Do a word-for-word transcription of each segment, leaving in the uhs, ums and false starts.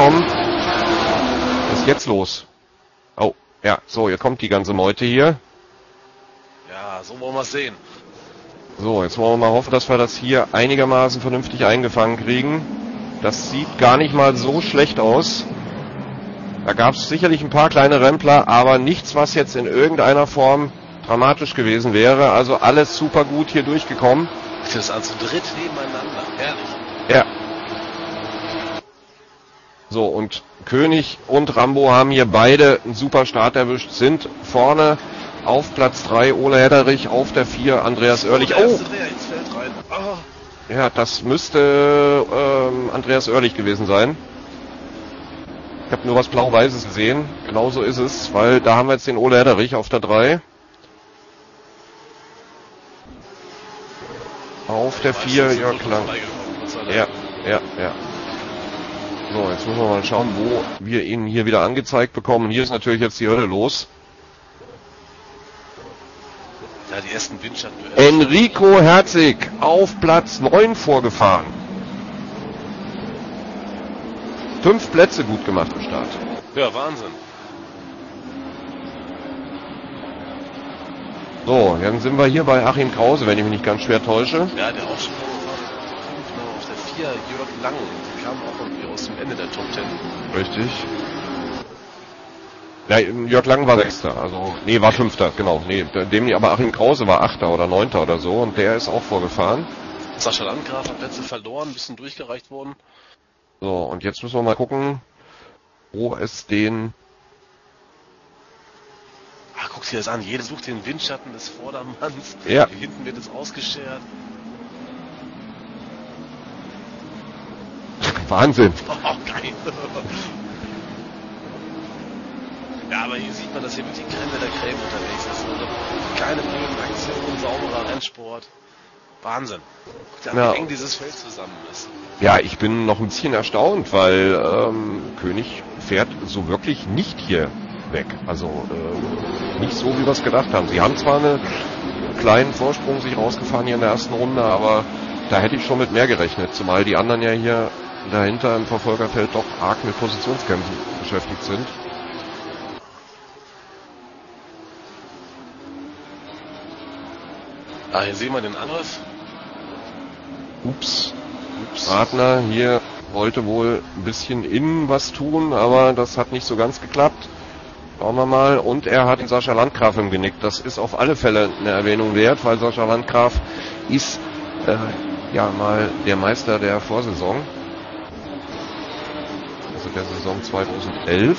gekommen. Was ist jetzt los? Oh, ja, so, jetzt kommt die ganze Meute hier. Ja, so wollen wir es sehen. So, jetzt wollen wir mal hoffen, dass wir das hier einigermaßen vernünftig eingefangen kriegen. Das sieht gar nicht mal so schlecht aus. Da gab es sicherlich ein paar kleine Rempler, aber nichts, was jetzt in irgendeiner Form dramatisch gewesen wäre. Also alles super gut hier durchgekommen. Das ist also dritt nebeneinander. Herrlich. Ja. So, und König und Rambo haben hier beide einen super Start erwischt, sind vorne auf Platz drei, Ole Hedderich, auf der vier, Andreas Oerlich. Oh! Ja, das müsste ähm, Andreas Oerlich gewesen sein. Ich habe nur was Blau-Weißes gesehen. Genauso ist es, weil da haben wir jetzt den Ole Hedderich auf der drei. Auf der vier, Jörg Lang. Ja, ja, ja. So, jetzt müssen wir mal schauen, wo wir ihn hier wieder angezeigt bekommen. Hier ist natürlich jetzt die Hölle los. Ja, die ersten Windschatten. Enrico Herzig auf Platz neun vorgefahren. Fünf Plätze gut gemacht im Start. Ja, Wahnsinn. So, dann sind wir hier bei Achim Krause, wenn ich mich nicht ganz schwer täusche. Ja, der auch schon auf der vier, Jörg Lang. Die kam auch irgendwie aus dem Ende der Top Ten. Richtig. Ja, Jörg Lang war Sechster, also, nee, war Fünfter, genau, nee, dem, aber Achim Krause war Achter oder Neunter oder so und der ist auch vorgefahren. Sascha Landgraf hat Plätze verloren, ein bisschen durchgereicht worden. So, und jetzt müssen wir mal gucken, wo es den... Ah, guck dir das an, jeder sucht den Windschatten des Vordermanns. Ja. Hier hinten wird es ausgeschert. Wahnsinn. Oh, geil. Ja, aber hier sieht man, dass hier wirklich Creme der Creme unterwegs ist. Also keine blöden Aktionen, sauberer Rennsport. Wahnsinn. Guck dir an, wie eng dieses Feld zusammen ist. Ja, ich bin noch ein bisschen erstaunt, weil ähm, König fährt so wirklich nicht hier weg. Also äh, nicht so, wie wir es gedacht haben. Sie haben zwar einen kleinen Vorsprung sich rausgefahren hier in der ersten Runde, aber da hätte ich schon mit mehr gerechnet. Zumal die anderen ja hier dahinter im Verfolgerfeld doch arg mit Positionskämpfen beschäftigt sind. Ah, hier sehen wir den Angriff. Ups. Ups. Radner hier wollte wohl ein bisschen innen was tun, aber das hat nicht so ganz geklappt. Schauen wir mal. Und er hat den Sascha Landgraf im Genick. Das ist auf alle Fälle eine Erwähnung wert, weil Sascha Landgraf ist äh, ja mal der Meister der Vorsaison. Also der Saison zweitausendelf.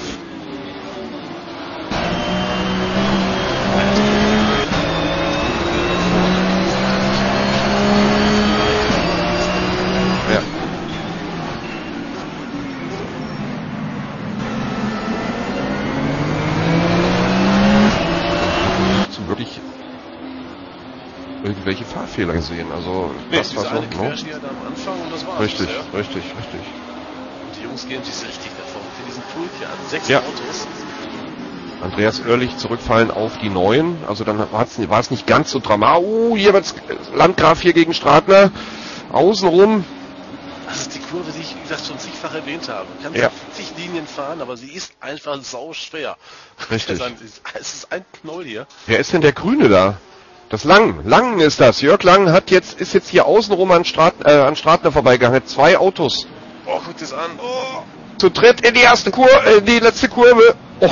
Irgendwelche Fahrfehler gesehen, also nee, das war so, eine Querschnitt am Anfang und das war's. Richtig, ja. richtig, richtig. Und die Jungs gehen sich richtig davon. Für diesen Pulk hier an sechs ja. Autos. Andreas Oerlich zurückfallen auf die neun, also dann war es nicht ganz so dramatisch. Oh, hier wird's Landgraf hier gegen Stratner. Außenrum. Das ist die Kurve, die ich, wie gesagt, schon zigfach erwähnt habe. Du kannst ja zig Linien fahren, aber sie ist einfach sau schwer. Richtig. Es ist ein Knoll hier. Wer ist denn der Grüne da? Das Lang. Lang ist das. Jörg Lang hat jetzt, ist jetzt hier außenrum an, Strat, äh, an Stratner vorbeigegangen. Hat zwei Autos. Oh, guck das an. Oh. Zu dritt in die erste Kurve, äh, die letzte Kurve. Oh.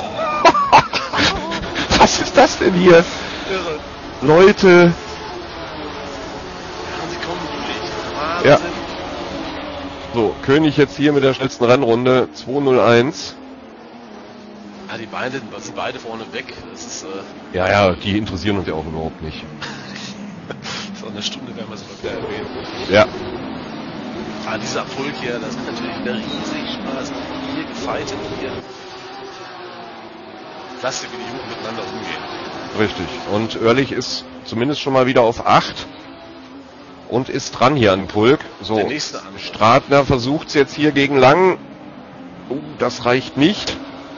Was ist das denn hier? Irre. Leute. Ja, sie kommen durch. Wahnsinn. Ja. So, König jetzt hier mit der schnellsten Rennrunde. zwei null eins. Ja, die beiden sind beide vorne weg. Das ist, äh ja, ja, die interessieren uns ja auch überhaupt nicht. So eine Stunde werden wir es wieder erwähnen. Ja. Ah, dieser Pulk hier, das ist natürlich wieder riesig Spaß. Hier gefightet hier. Klasse, wie die Jugend miteinander umgehen. Richtig. Und Oerlich ist zumindest schon mal wieder auf acht. Und ist dran hier an dem Pulk. So, der nächste Angriff. Stratner versucht es jetzt hier gegen Lang. Oh, das reicht nicht.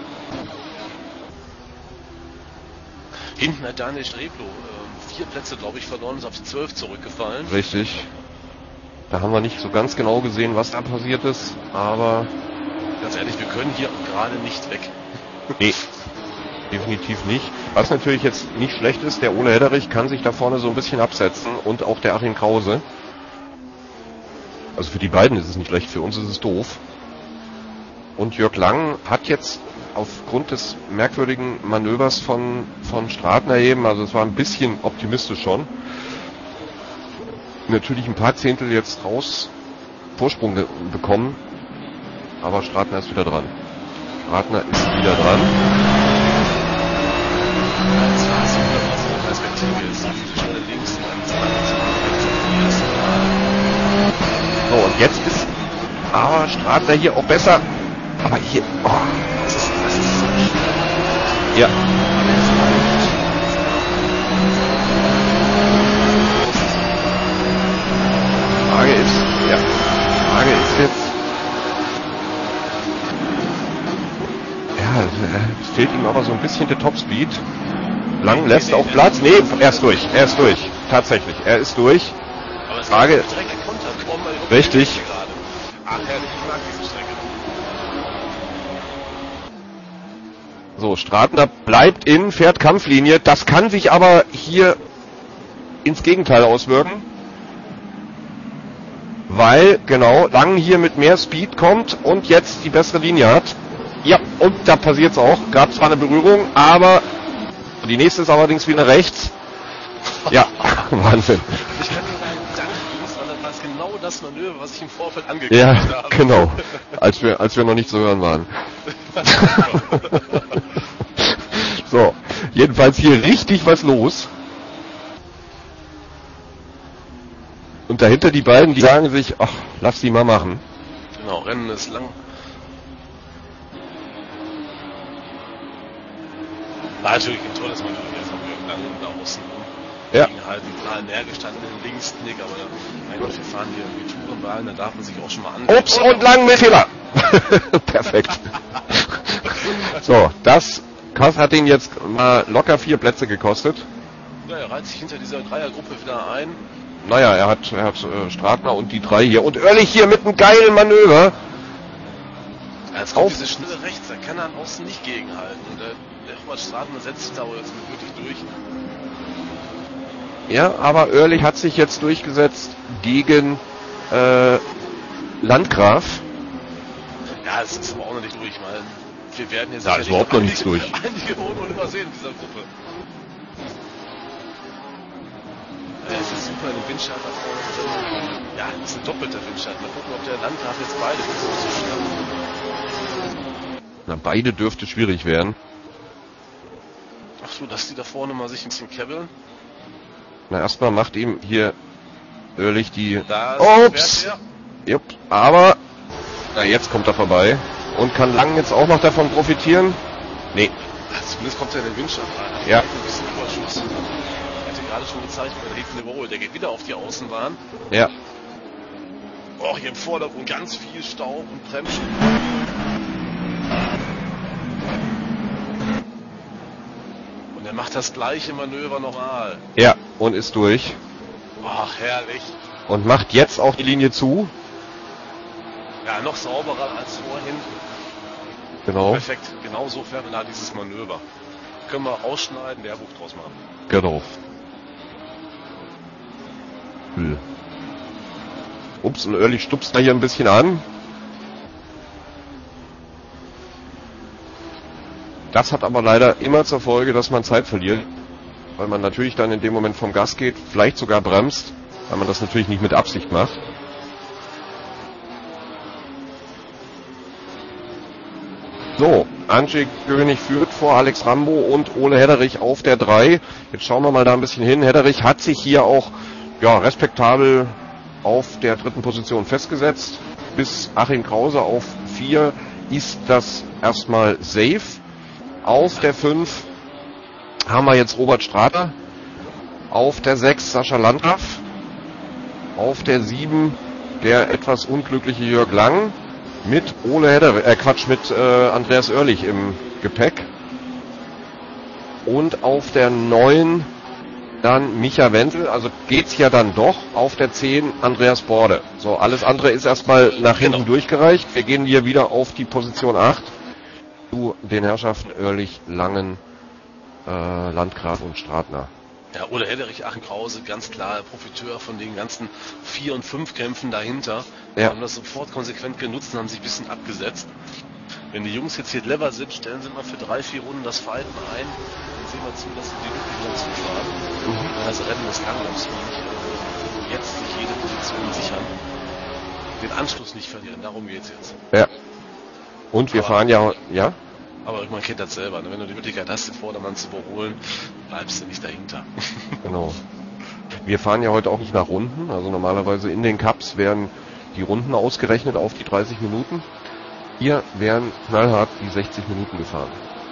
Hinten hat Daniel Streblo äh, vier Plätze, glaube ich, verloren, ist auf die zwölf zurückgefallen. Richtig. Da haben wir nicht so ganz genau gesehen, was da passiert ist, aber... Ganz ehrlich, wir können hier gerade nicht weg. Nee, definitiv nicht. Was natürlich jetzt nicht schlecht ist, der Ole Hedderich kann sich da vorne so ein bisschen absetzen und auch der Achim Krause. Also für die beiden ist es nicht schlecht, für uns ist es doof. Und Jörg Lang hat jetzt aufgrund des merkwürdigen Manövers von, von Stratner eben, also es war ein bisschen optimistisch schon, natürlich ein paar Zehntel jetzt raus Vorsprung bekommen, aber Stratner ist wieder dran. Stratner ist wieder dran. So, und jetzt ist aber Stratner hier auch besser. Aber hier, oh, das ist, das ist so schwer. Ja. Frage ist, ja, Frage ist jetzt, ja, es fehlt ihm aber so ein bisschen der Topspeed. Lang lässt auch Platz. Nee, er ist durch, er ist durch. Tatsächlich, er ist durch. Frage, richtig. Ach, herrlich, ich mag diese Strecke. So, Stratner bleibt in, fährt Kampflinie. Das kann sich aber hier ins Gegenteil auswirken. Weil, genau, Lang hier mit mehr Speed kommt und jetzt die bessere Linie hat. Ja, und da passiert's auch. Gab zwar eine Berührung, aber die nächste ist allerdings wieder rechts. Ja, Wahnsinn. Ich kann dir sagen, danke, weil das ist genau das Manöver, was ich im Vorfeld angekündigt ja, habe. Ja, genau. Als wir, als wir noch nicht zu hören waren. So, jedenfalls hier richtig was los. Und dahinter die beiden, die sagen sich, ach, lass die mal machen. Genau, Rennen ist lang. War natürlich ein tolles Manöver hier von Jörg Lang da außen. Ja. Gegen halt einen klar näher gestandenen Linksknick, aber mein Gott, wir fahren hier irgendwie Tourenwagen, da darf man sich auch schon mal an. Ups, und Lang mit Fehler. Perfekt. So, das hat ihn jetzt mal locker vier Plätze gekostet. Ja, er reiht sich hinter dieser Dreiergruppe wieder ein. Naja, er hat, er hat äh, Stratner und die drei hier. Und Oerlich hier mit einem geilen Manöver. Ja, jetzt kommt diese schnelle rechts, da kann er an außen nicht gegenhalten. Und der, der Robert Stratner setzt sich da jetzt wirklich durch. Ja, aber Oerlich hat sich jetzt durchgesetzt gegen äh, Landgraf. Ja, es ist aber auch noch nicht durch, weil wir werden jetzt... Da ist überhaupt noch nichts durch. Einige Wohnen und übersehen in dieser Gruppe. Ja, es ist super, den Windschatten da vorne. Ja, das ist ein doppelter Windschatten. Mal gucken, ob der Landgraf jetzt beide so schnappen. Na, beide dürfte schwierig werden. Ach so, dass die da vorne mal sich ein bisschen kebbeln. Na, erstmal macht ihm hier Oerlich die... Da Ups! Jupp, aber... Na, jetzt kommt er vorbei. Und kann Lang jetzt auch noch davon profitieren? Nee. Ja, zumindest kommt er in den Windschatten rein. Ja. Ein bisschen Überschuss. Er hatte gerade schon gezeigt, bei der hinten überholt. Der geht wieder auf die Außenbahn. Ja. Oh, hier im Vordergrund ganz viel Staub und Bremsen. Und er macht das gleiche Manöver nochmal. Ja, und ist durch. Ach, herrlich. Und macht jetzt auch die Linie zu. Ja, noch sauberer als vorhin. Genau. Perfekt. Genau so fährt man da dieses Manöver. Können wir ausschneiden, Lehrbuch draus machen. Genau. Hm. Ups, und Oerlich stupst da hier ein bisschen an. Das hat aber leider immer zur Folge, dass man Zeit verliert. Weil man natürlich dann in dem Moment vom Gas geht, vielleicht sogar bremst, weil man das natürlich nicht mit Absicht macht. So, Andrzej König führt vor Alex Rambo und Ole Hedderich auf der drei. Jetzt schauen wir mal da ein bisschen hin. Hedderich hat sich hier auch ja, respektabel auf der dritten Position festgesetzt. Bis Achim Krause auf vier ist das erstmal safe. Auf der fünf haben wir jetzt Robert Stratner. Auf der sechs Sascha Landgraf. Auf der sieben der etwas unglückliche Jörg Lang. Mit Ole Hedderich, äh Quatsch, mit äh, Andreas Oerlich im Gepäck. Und auf der neun dann Micha Wenzel, also geht's ja dann doch auf der zehn Andreas Borde. So, alles andere ist erstmal nach hinten genau. durchgereicht. Wir gehen hier wieder auf die Position acht zu den Herrschaften Oerlich, Langen, äh, Landgraf und Stratner. Ja, oder Hederich Aachen-Krause, ganz klar Profiteur von den ganzen vier und fünf Kämpfen dahinter. Ja. Haben das sofort konsequent genutzt und haben sich ein bisschen abgesetzt. Wenn die Jungs jetzt hier clever sind, stellen sie mal für drei, vier Runden das Verhalten ein und sehen mal zu, dass sie die wirklich wieder zufahren. Mhm. Das Rennen ist langlaufsfähig. Äh, jetzt sich jede Position sichern. Den Anschluss nicht verlieren, darum geht's jetzt. Ja. Und wir aber, fahren ja, ja? Aber man kennt das selber, ne? Wenn du die Möglichkeit hast, den Vordermann zu überholen, bleibst du nicht dahinter. Genau. Wir fahren ja heute auch nicht nach Runden, also normalerweise in den Cups werden die Runden ausgerechnet auf die dreißig Minuten. Hier werden knallhart die sechzig Minuten gefahren.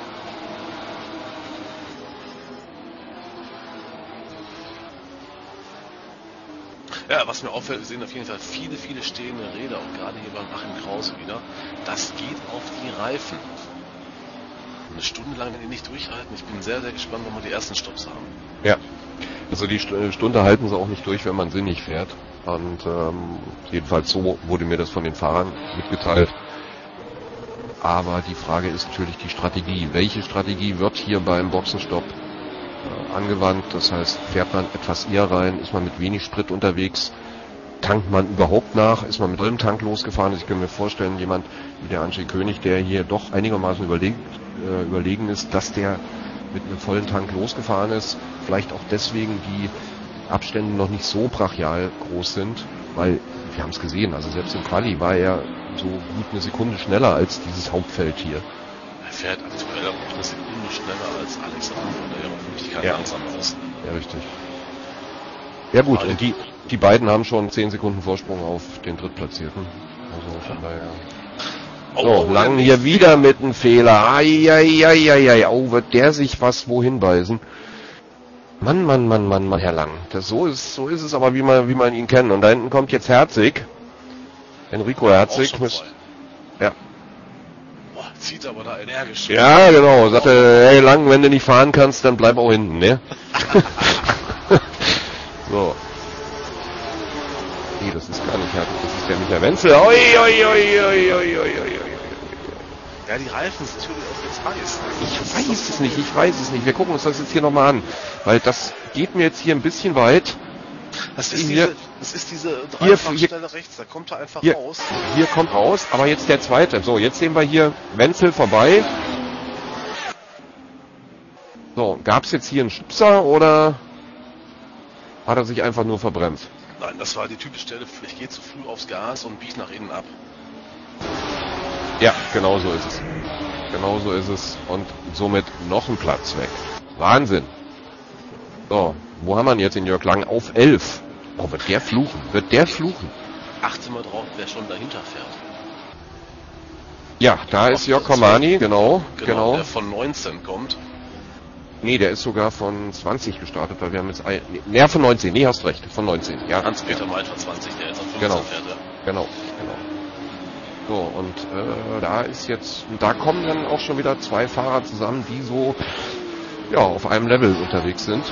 Ja, was mir auffällt, wir sehen auf jeden Fall viele, viele stehende Räder, auch gerade hier beim Achim Krause wieder. Das geht auf die Reifen. Eine Stunde lang werden die nicht durchhalten. Ich bin sehr, sehr gespannt, wenn wir die ersten Stops haben. Ja, also die Stunde halten sie auch nicht durch, wenn man sinnig fährt. Und ähm, jedenfalls so wurde mir das von den Fahrern mitgeteilt. Aber die Frage ist natürlich die Strategie. Welche Strategie wird hier beim Boxenstopp äh, angewandt? Das heißt, fährt man etwas eher rein? Ist man mit wenig Sprit unterwegs? Tankt man überhaupt nach? Ist man mit vollem Tank losgefahren? Ich kann mir vorstellen, jemand wie der Andrzej König, der hier doch einigermaßen überlegen, äh, überlegen ist, dass der mit einem vollen Tank losgefahren ist. Vielleicht auch deswegen die Abstände noch nicht so brachial groß sind, weil wir haben es gesehen, also selbst im Quali war er so gut eine Sekunde schneller als dieses Hauptfeld hier. Er fährt aktuell auch eine Sekunde schneller als Alex Ramon, der ja offensichtlich kein ja. langsam ist. Ja, richtig. Ja gut, und die, die beiden haben schon zehn Sekunden Vorsprung auf den Drittplatzierten. Also von ja. daher... So, oh, Lang hier wieder mit einem Fehler. Eieieiei. Oh, wird der sich was wohin beißen? Mann, Mann, Mann, Mann, Mann, Herr Lang. Das, so ist, so ist es aber, wie man, wie man ihn kennt. Und da hinten kommt jetzt Herzig. Enrico ja, Herzig. Müsst, ja. Boah, zieht aber da energisch. Ja, genau. Sagte, hey Lang, wenn du nicht fahren kannst, dann bleib auch hinten, ne? So. Nee, das ist gar nicht Herzig. Das ist der Michael Wenzel. Oi, oi, oi, oi, oi, oi, oi. Ja, die Reifen sind natürlich auch jetzt heiß. Ich weiß es nicht, ich weiß es nicht. Wir gucken uns das jetzt hier nochmal an. Weil das geht mir jetzt hier ein bisschen weit. Das ist hier, diese, das ist diese Dreifachstelle rechts, da kommt er einfach hier, raus. Hier kommt raus, aber jetzt der zweite. So, jetzt sehen wir hier Wenzel vorbei. So, gab es jetzt hier einen Schubser oder hat er sich einfach nur verbremst? Nein, das war die typische Stelle, ich gehe zu früh aufs Gas und biege nach innen ab. Ja, genau so ist es. Genau so ist es. Und somit noch ein Platz weg. Wahnsinn. So, wo haben wir ihn jetzt in Jörg Lang? Auf elf. Oh, wird der fluchen? Wird der fluchen? Achte mal drauf, wer schon dahinter fährt. Ja, da ist Jörg Komani, genau, genau. Genau, der von neunzehn kommt. Nee, der ist sogar von zwanzig gestartet, weil wir haben jetzt... Ein, nee, nee, von neunzehn. Nee, hast recht. Von neunzehn, ja. Hans-Peter Meid von zwanzig, der jetzt auf fünfzehn genau. fährt, ja. Genau, genau. So, und äh, da ist jetzt, da kommen dann auch schon wieder zwei Fahrer zusammen, die so ja auf einem Level unterwegs sind.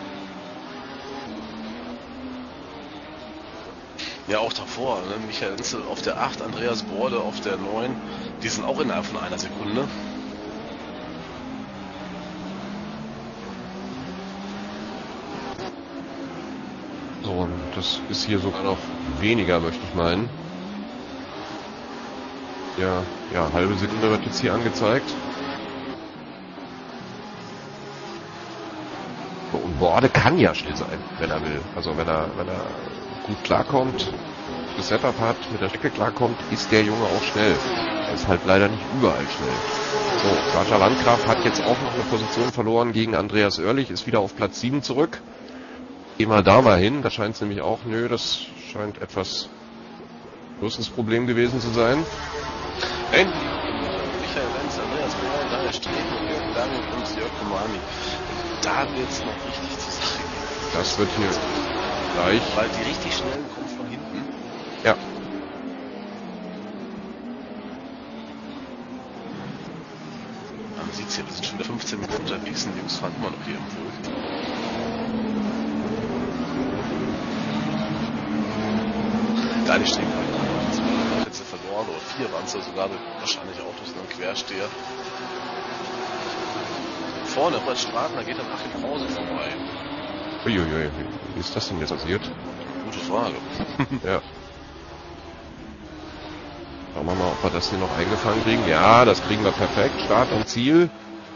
Ja, auch davor, ne? Michael Wenzel auf der acht, Andreas Borde auf der neun, die sind auch innerhalb von einer Sekunde. So, und das ist hier sogar noch weniger, möchte ich meinen. Ja, ja, halbe Sekunde wird jetzt hier angezeigt. Und Borde kann ja schnell sein, wenn er will. Also wenn er, wenn er gut klarkommt, das Setup hat, mit der Strecke klarkommt, ist der Junge auch schnell. Er ist halt leider nicht überall schnell. So, Sascha Landgraf hat jetzt auch noch eine Position verloren gegen Andreas Oerlich, ist wieder auf Platz sieben zurück. Geh mal da mal hin, da scheint es nämlich auch, nö, das scheint etwas größeres Problem gewesen zu sein. Michael Wenzel, Andreas Borde, Daniel Streben, Jörg Lang und Jörg Komani. Da wird es noch richtig zur Sache gehen. Das wird hier gleich. Weil die richtig schnellen kommen von hinten. Ja. Man sieht es hier, wir sind schon wieder fünfzehn Minuten unterwegs und die Jungs fahren immer noch hier im Pult. Da die Strecken Plätze verloren, oder vier waren es ja sogar, wahrscheinlich auch durch einen Quersteher. Vorne bei Straten, da geht dann Achim Krause vorbei. Uiuiui, wie ist das denn jetzt passiert? Gute Frage. Ja. Schauen wir mal, ob wir das hier noch eingefangen kriegen. Ja, das kriegen wir perfekt. Start und Ziel.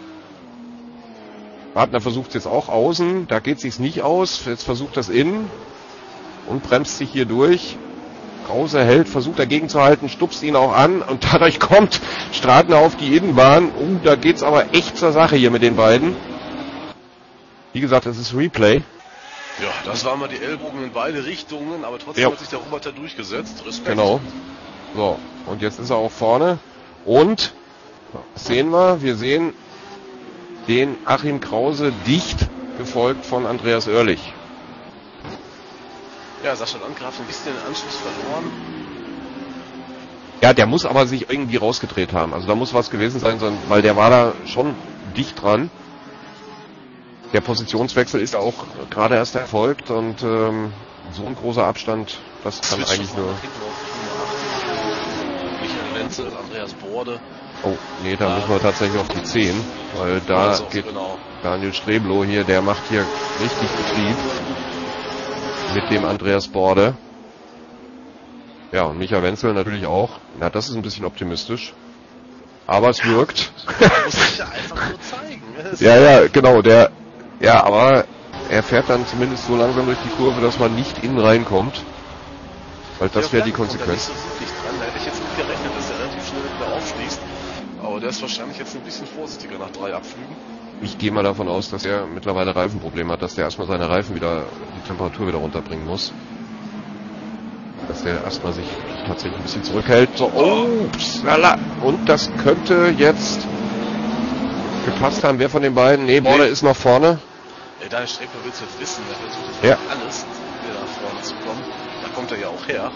Partner versucht es jetzt auch außen. Da geht es sich nicht aus. Jetzt versucht das innen. Und bremst sich hier durch. Krause hält, versucht dagegen zu halten, stupst ihn auch an. Und dadurch kommt Stratner auf die Innenbahn. Uh, da geht es aber echt zur Sache hier mit den beiden. Wie gesagt, das ist Replay. Ja, das waren mal die Ellbogen in beide Richtungen, aber trotzdem ja. Hat sich der Roboter durchgesetzt. Respekt. Genau. So, und jetzt ist er auch vorne. Und, was sehen wir? Wir sehen den Achim Krause dicht gefolgt von Andreas Oerlich. Ja, Sascha Landgraf ein bisschen den Anschluss verloren. Ja, der muss aber sich irgendwie rausgedreht haben. Also da muss was gewesen sein, weil der war da schon dicht dran. Der Positionswechsel ist auch gerade erst erfolgt und ähm, so ein großer Abstand, das kann Switch eigentlich nur... Michael Wenzel, Andreas Borde. Oh, nee, da ja. müssen wir tatsächlich auf die zehn, weil da also, geht genau. Daniel Streblow hier, der macht hier richtig Betrieb mit dem Andreas Borde. Ja, und Michael Wenzel natürlich auch. Na, das ist ein bisschen optimistisch. Aber es wirkt. Das muss sich ja einfach nur zeigen. ja, ja, genau, der... Ja, aber er fährt dann zumindest so langsam durch die Kurve, dass man nicht innen reinkommt. Weil das ja, wäre die Konsequenz. So dran. Da hätte ich jetzt nicht gerechnet, dass er relativ schnell wieder aufschließt. Aber der ist wahrscheinlich jetzt ein bisschen vorsichtiger nach drei Abflügen. Ich gehe mal davon aus, dass er mittlerweile Reifenprobleme hat, dass der erstmal seine Reifen wieder, die Temperatur wieder runterbringen muss. Dass der erstmal sich tatsächlich ein bisschen zurückhält. So, oh, psala. Und das könnte jetzt gepasst haben. Wer von den beiden? Nee, Borde ist noch vorne. Ja, Daniel Streblow willst du jetzt wissen, der versucht jetzt ja. alles, wieder nach vorne zu kommen. Da kommt er ja auch her.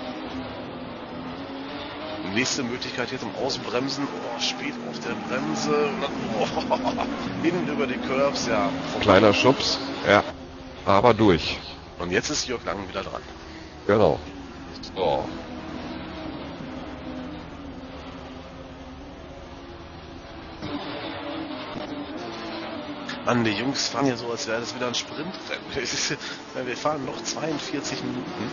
Nächste Möglichkeit hier zum Ausbremsen. Oh, spät auf der Bremse. Oh, innen über die Curbs, ja. Kleiner Schubs, ja. Aber durch. Und jetzt ist Jörg Lang wieder dran. Genau. So. Mann, die Jungs fahren ja so, als wäre das wieder ein Sprintrennen. Wir fahren noch zweiundvierzig Minuten.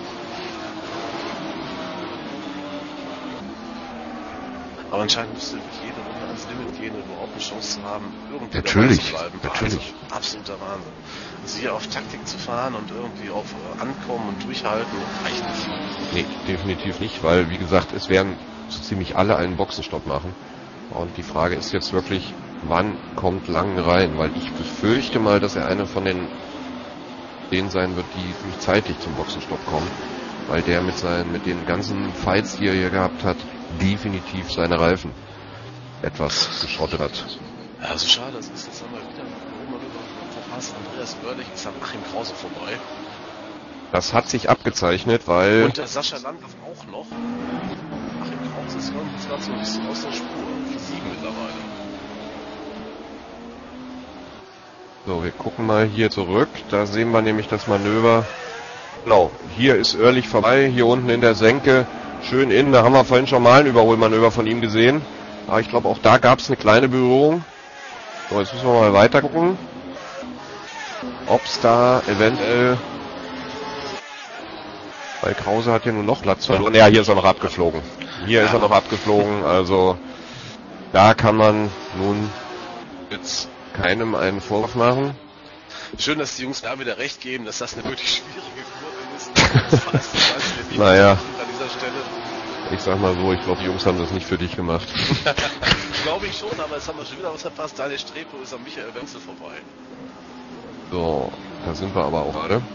Aber anscheinend müsste wirklich jede Runde ans Limit gehen, um überhaupt eine Chance zu haben, irgendwie natürlich, dabei zu bleiben. Natürlich. Also, absoluter Wahnsinn. Also hier auf Taktik zu fahren und irgendwie auf Ankommen und Durchhalten, reicht nicht. Nee, definitiv nicht, weil, wie gesagt, es werden so ziemlich alle einen Boxenstopp machen. Und die Frage ist jetzt wirklich, wann kommt Lang rein? Weil ich befürchte mal, dass er einer von den denen sein wird, die nicht zeitig zum Boxenstopp kommen. Weil der mit seinen, mit den ganzen Fights, die er hier gehabt hat, definitiv seine Reifen etwas geschrottet hat. Ja, so schade, das ist jetzt haben wir wieder oben verpasst. Andreas Oerlich ist an Achim Krause vorbei. Das hat sich abgezeichnet, weil... Und der Sascha Landgraf auch noch. Achim Krause ist gerade so ein bisschen aus der Spur. Für sieben mittlerweile. So, wir gucken mal hier zurück. Da sehen wir nämlich das Manöver. Genau, hier ist Oerlich vorbei, hier unten in der Senke. Schön innen, da haben wir vorhin schon mal ein Überholmanöver von ihm gesehen. Aber ich glaube, auch da gab es eine kleine Berührung. So, jetzt müssen wir mal weiter gucken. Ob es da eventuell... Weil Krause hat ja nur noch Platz verloren. Ja, hier ist er noch abgeflogen. Hier ja. ist er noch abgeflogen, also da kann man nun jetzt keinem einen Vorwurf machen. Schön, dass die Jungs da wieder recht geben, dass das eine wirklich schwierige Kurve ist. Das weiß, das weiß naja, an dieser Stelle. Ich sag mal so, ich glaube, die Jungs haben das nicht für dich gemacht. Glaube ich schon, aber jetzt haben wir schon wieder was verpasst. Daniel Streblow ist an Michael Wenzel vorbei. So, da sind wir aber auch gerade. Und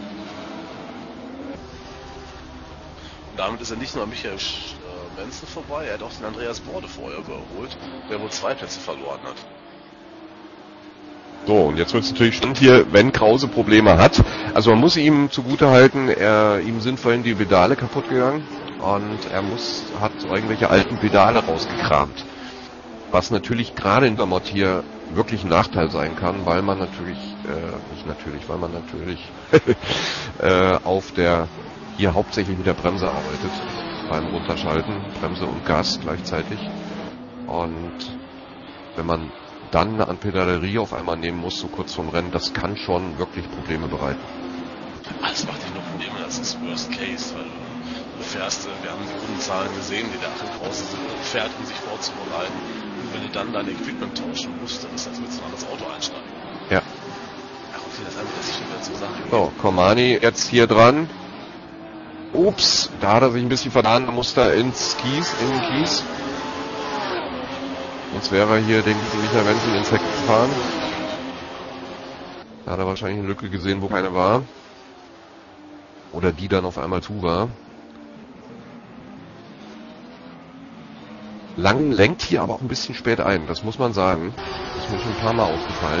damit ist er nicht nur an Michael äh, Wenzel vorbei, er hat auch den Andreas Borde vorher überholt, der wohl zwei Plätze verloren hat. So, und jetzt wird es natürlich spannend hier, wenn Krause Probleme hat. Also man muss ihm zugutehalten, er, ihm sind vorhin die Pedale kaputt gegangen und er muss, hat irgendwelche alten Pedale rausgekramt. Was natürlich gerade in der Mod hier wirklich ein Nachteil sein kann, weil man natürlich, äh, nicht natürlich, weil man natürlich äh, auf der hier hauptsächlich mit der Bremse arbeitet. Beim Runterschalten, Bremse und Gas gleichzeitig. Und wenn man dann eine Anpedalerie auf einmal nehmen muss, so kurz vorm Rennen, das kann schon wirklich Probleme bereiten. Das macht nicht nur Probleme, das ist Worst Case, weil du fährst, wir haben die Rundenzahlen gesehen, die der Achim Krause fährt, um sich vorzubereiten. Und wenn du dann dein Equipment tauschen musst, dann ist das, als würdest du in ein anderes Auto einsteigen. Ja. Ja, guck dir das an, das ist schon wieder zur Sache. So, Komani jetzt hier dran. Ups, da hat er sich ein bisschen vertan, da musste er ins Kies, in den Kies. Sonst wäre er hier den guten Michael Wenzel ins Heck gefahren. Da hat er wahrscheinlich eine Lücke gesehen, wo keine war. Oder die dann auf einmal zu war. Lang lenkt hier aber auch ein bisschen spät ein, das muss man sagen. Das ist mir schon ein paar Mal aufgefallen.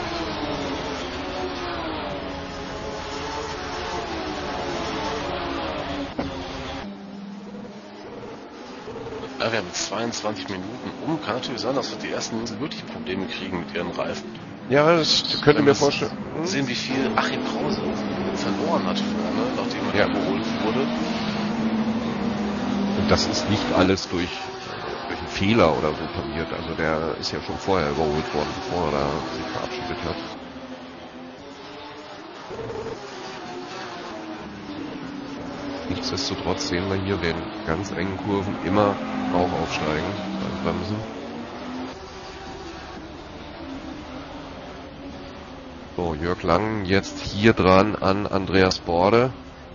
Ja, wir haben zweiundzwanzig Minuten um. Kann natürlich sein, dass wir die ersten Minuten wirklich Probleme kriegen mit ihren Reifen. Ja, das könnte mir vorstellen. Hm? Sehen, wie viel Achim Krause verloren hat vorne, nachdem er ja. überholt wurde. Und das ist nicht alles durch, durch einen Fehler oder so passiert. Also der ist ja schon vorher überholt worden, bevor er da sich verabschiedet hat. Nichtsdestotrotz sehen wir hier den ganz engen Kurven immer auch aufsteigen beim Bremsen. So, Jörg Lang jetzt hier dran an Andreas Borde.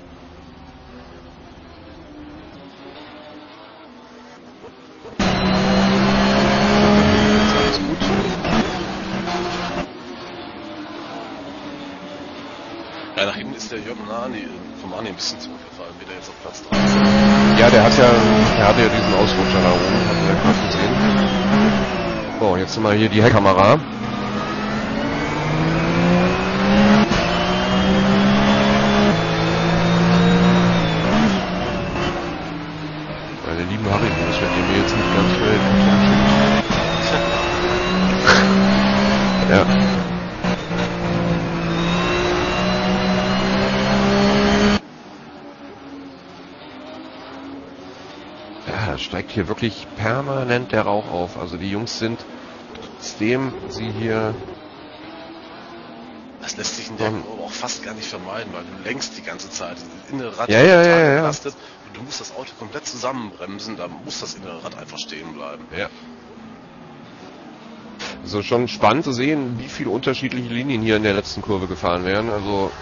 Alles gut. Ja, nach hinten ist der Jörg Nani vom Arni ein bisschen zurückgefallen, wieder jetzt auf Platz dreizehn. Ja, der hat ja, der hatte ja diesen Ausrutscher da oben, hatten wir gerade gesehen. So, jetzt sind wir hier die Heckkamera. Meine lieben Haribos, wenn ihr mir jetzt nicht ganz schnell ja. Ja, steigt hier wirklich permanent der Rauch auf. Also die Jungs sind, trotzdem sie hier... Das lässt sich in der Kurve auch fast gar nicht vermeiden, weil du lenkst die ganze Zeit. Das innere Rad ja, ist ja, total ja, ja. belastet und du musst das Auto komplett zusammenbremsen, da muss das innere Rad einfach stehen bleiben. Ja. Also schon spannend zu sehen, wie viele unterschiedliche Linien hier in der letzten Kurve gefahren werden. Also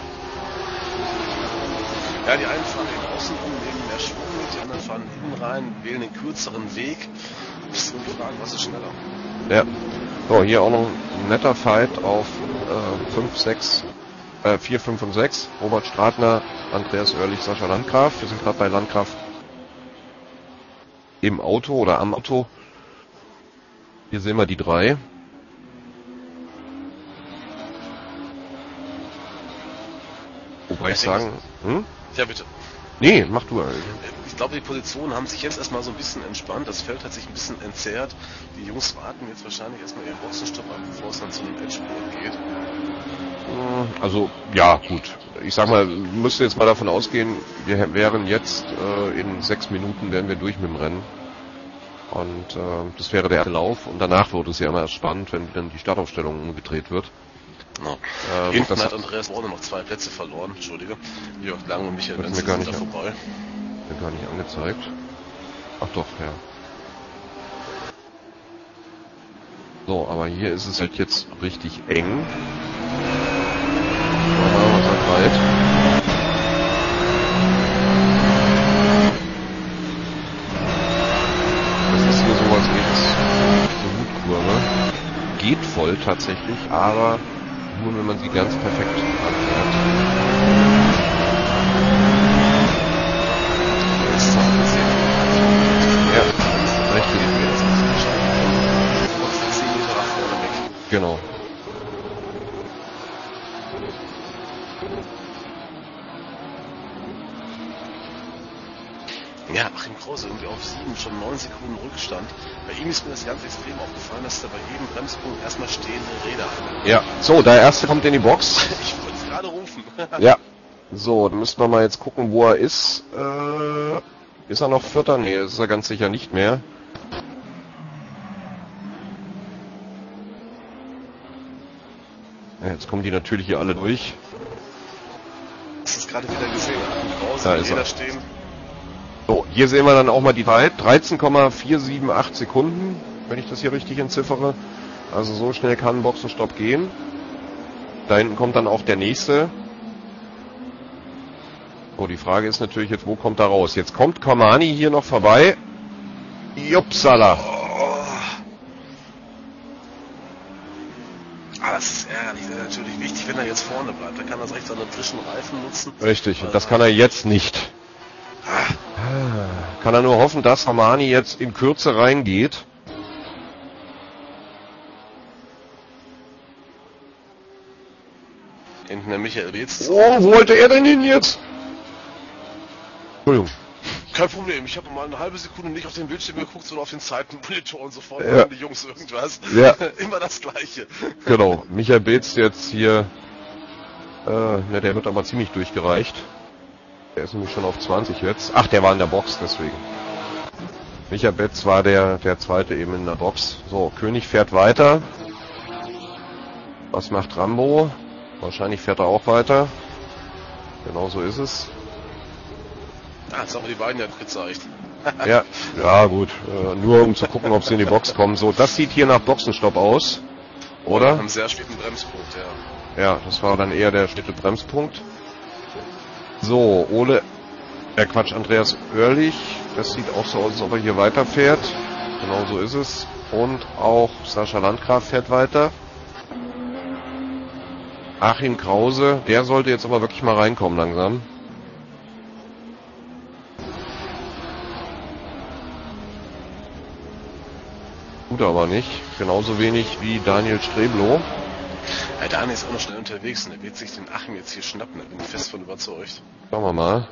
ja, die einen fahren den außen rum, nehmen mehr Schwung mit, die anderen fahren innen rein, wählen den kürzeren Weg. Bist du gefragt, was ist schneller? Ja. So, hier auch noch ein netter Fight auf äh, fünf, sechs, äh, vier, fünf und sechs. Robert Stratner, Andreas Oerlich, Sascha Landgraf. Wir sind gerade bei Landgraf im Auto oder am Auto. Hier sehen wir die drei. Wobei ich sagen... Hm? Ja, bitte. Nee, mach du. Ich glaube, die Positionen haben sich jetzt erstmal so ein bisschen entspannt. Das Feld hat sich ein bisschen entzerrt. Die Jungs warten jetzt wahrscheinlich erstmal ihren Boxenstopp ab, bevor es dann zu einem Endspurt geht. Also, ja, gut. Ich sag mal, müsste jetzt mal davon ausgehen, wir wären jetzt äh, in sechs Minuten wären wir durch mit dem Rennen. Und äh, das wäre der erste Lauf. Und danach wird es ja immer erst spannend, wenn dann die Startaufstellung umgedreht wird. No. Äh, Hinten hat Andreas Borde noch zwei Plätze verloren, Entschuldige. Jörg Lang und Michael Wenzel sind da vorbei. Mir gar nicht angezeigt. Ach doch, ja. So, aber hier ist es halt jetzt richtig eng. Aha, was hat weit. Das ist hier so, als geht es eine Hutkurve. Geht voll tatsächlich, aber nur wenn man sie ganz perfekt anfährt. Ja, richtig. Genau. Ja, Achim Krause irgendwie auf sieben, schon neun Sekunden Rückstand. Bei ihm ist mir das ganz extrem aufgefallen, dass er bei jedem Bremspunkt erstmal stehende Räder hat. Ja, so, der erste kommt in die Box. Ich wollte es gerade rufen. Ja, So, dann müssen wir mal jetzt gucken, wo er ist. Äh, ist er noch Vierter? Nee, das ist er ganz sicher nicht mehr. Ja, jetzt kommen die natürlich hier alle durch. Das ist gerade wieder gesehen. Draußen, Da ist jeder er. stehen. So, hier sehen wir dann auch mal die Zeit. dreizehn Komma vier sieben acht Sekunden, wenn ich das hier richtig entziffere. Also so schnell kann ein Boxenstopp gehen. Da hinten kommt dann auch der nächste. So, die Frage ist natürlich jetzt, wo kommt er raus? Jetzt kommt Komani hier noch vorbei. Jupsala. Ah, das ist ärgerlich. Das ist natürlich wichtig, wenn er jetzt vorne bleibt. Dann kann er rechts an den frischen Reifen nutzen. Richtig, und das kann er jetzt nicht. Kann er nur hoffen, dass Komani jetzt in Kürze reingeht. Hinten der Michael Beetz. Oh, wo wollte er denn hin jetzt? Entschuldigung. Kein Problem, ich habe mal eine halbe Sekunde nicht auf den Bildschirm geguckt, sondern auf den Zeitenmonitor und sofort Ja. machen die Jungs irgendwas. Ja. Immer das Gleiche. Genau, Michael Beetz jetzt hier, äh, ne, der wird aber ziemlich durchgereicht. Der ist nämlich schon auf zwanzig jetzt. Ach, der war in der Box, deswegen. Michael Beetz war der, der zweite eben in der Box. So, König fährt weiter. Was macht Rambo? Wahrscheinlich fährt er auch weiter. Genau so ist es. Ah, jetzt haben wir die beiden ja gezeigt. Ja, ja gut, äh, nur um zu gucken, ob sie in die Box kommen. So, das sieht hier nach Boxenstopp aus, oder? Einen sehr späten Bremspunkt, ja. Ja, das war dann eher der späte Bremspunkt. So, Ole, äh Quatsch, Andreas Oerlich, das sieht auch so aus, als ob er hier weiterfährt. Genau so ist es. Und auch Sascha Landgraf fährt weiter. Achim Krause, der sollte jetzt aber wirklich mal reinkommen langsam. Tut aber nicht. Genauso wenig wie Daniel Streblow. Ja, Daniel ist auch noch schnell unterwegs und er wird sich den Achim jetzt hier schnappen, da bin ich fest von überzeugt. Schauen wir mal.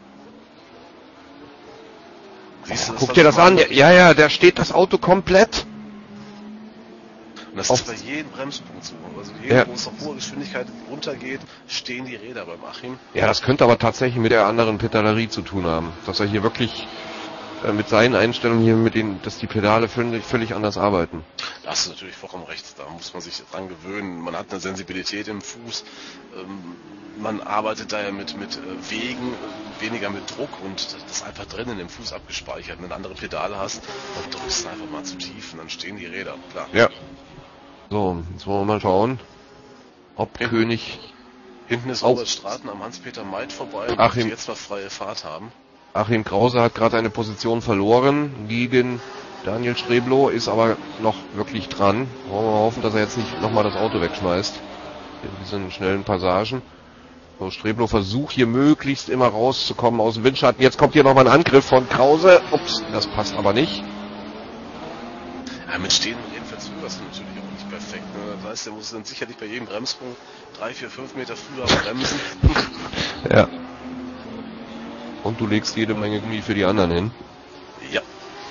Siehst du, Guck dir das an. Ja, ja, da steht das Auto komplett. Und das auf ist bei jedem Bremspunkt so. Also jedem, Ja. wo es auf hohe Geschwindigkeit runtergeht, stehen die Räder beim Achim. Ja, das könnte aber tatsächlich mit der anderen Pedalerie zu tun haben. Dass er hier wirklich äh, mit seinen Einstellungen hier, mit denen, dass die Pedale völlig, völlig anders arbeiten. Da hast du natürlich vollkommen recht. Da muss man sich dran gewöhnen. Man hat eine Sensibilität im Fuß. Ähm, man arbeitet da ja mit, mit äh, Wegen, äh, weniger mit Druck und das ist einfach drinnen im Fuß abgespeichert. Wenn du andere Pedale hast, dann drückst du einfach mal zu tief und dann stehen die Räder. Klar. Ja. So, jetzt wollen wir mal schauen, ob Hinten. König Hinten ist Auf. Robert Straten am Hans-Peter Maid vorbei, Achim. die jetzt mal freie Fahrt haben. Achim Krause hat gerade eine Position verloren gegen Daniel Streblow, ist aber noch wirklich dran. Wollen wir mal hoffen, dass er jetzt nicht nochmal das Auto wegschmeißt. In diesen schnellen Passagen. So, Streblow versucht hier möglichst immer rauszukommen aus dem Windschatten. Jetzt kommt hier nochmal ein Angriff von Krause. Ups, das passt aber nicht. Ja, mit stehenden Rädern verzögerst du natürlich auch nicht perfekt. Ne? Das heißt, der muss dann sicherlich bei jedem Bremspunkt drei, vier, fünf Meter früher bremsen. Ja. Und du legst jede Menge Gummi für die anderen hin. Ja.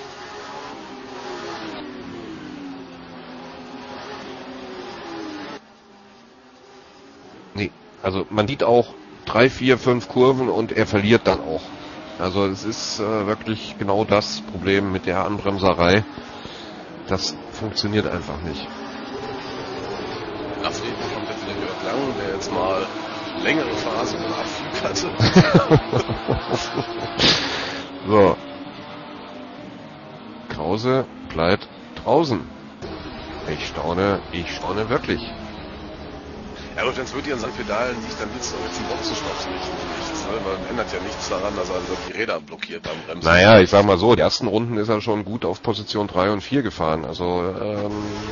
Nee, also man sieht auch drei, vier, fünf Kurven und er verliert dann auch. Also es ist äh, wirklich genau das Problem mit der Anbremserei. Das funktioniert einfach nicht. Abflug kommt jetzt der Jörg Lang, der jetzt mal längere Phase im Abflug hatte. So. Krause bleibt draußen. Ich staune, ich staune wirklich. Ja gut, wenn es wirklich an seinen Pedalen liegt, dann willst du auch jetzt einen Boxenstopp nicht. Nichts, ne? Weil man ändert ja nichts daran, dass er also die Räder blockiert beim Bremsen. Naja, ich sag mal so, die ersten Runden ist er schon gut auf Position drei und vier gefahren. Also, ähm,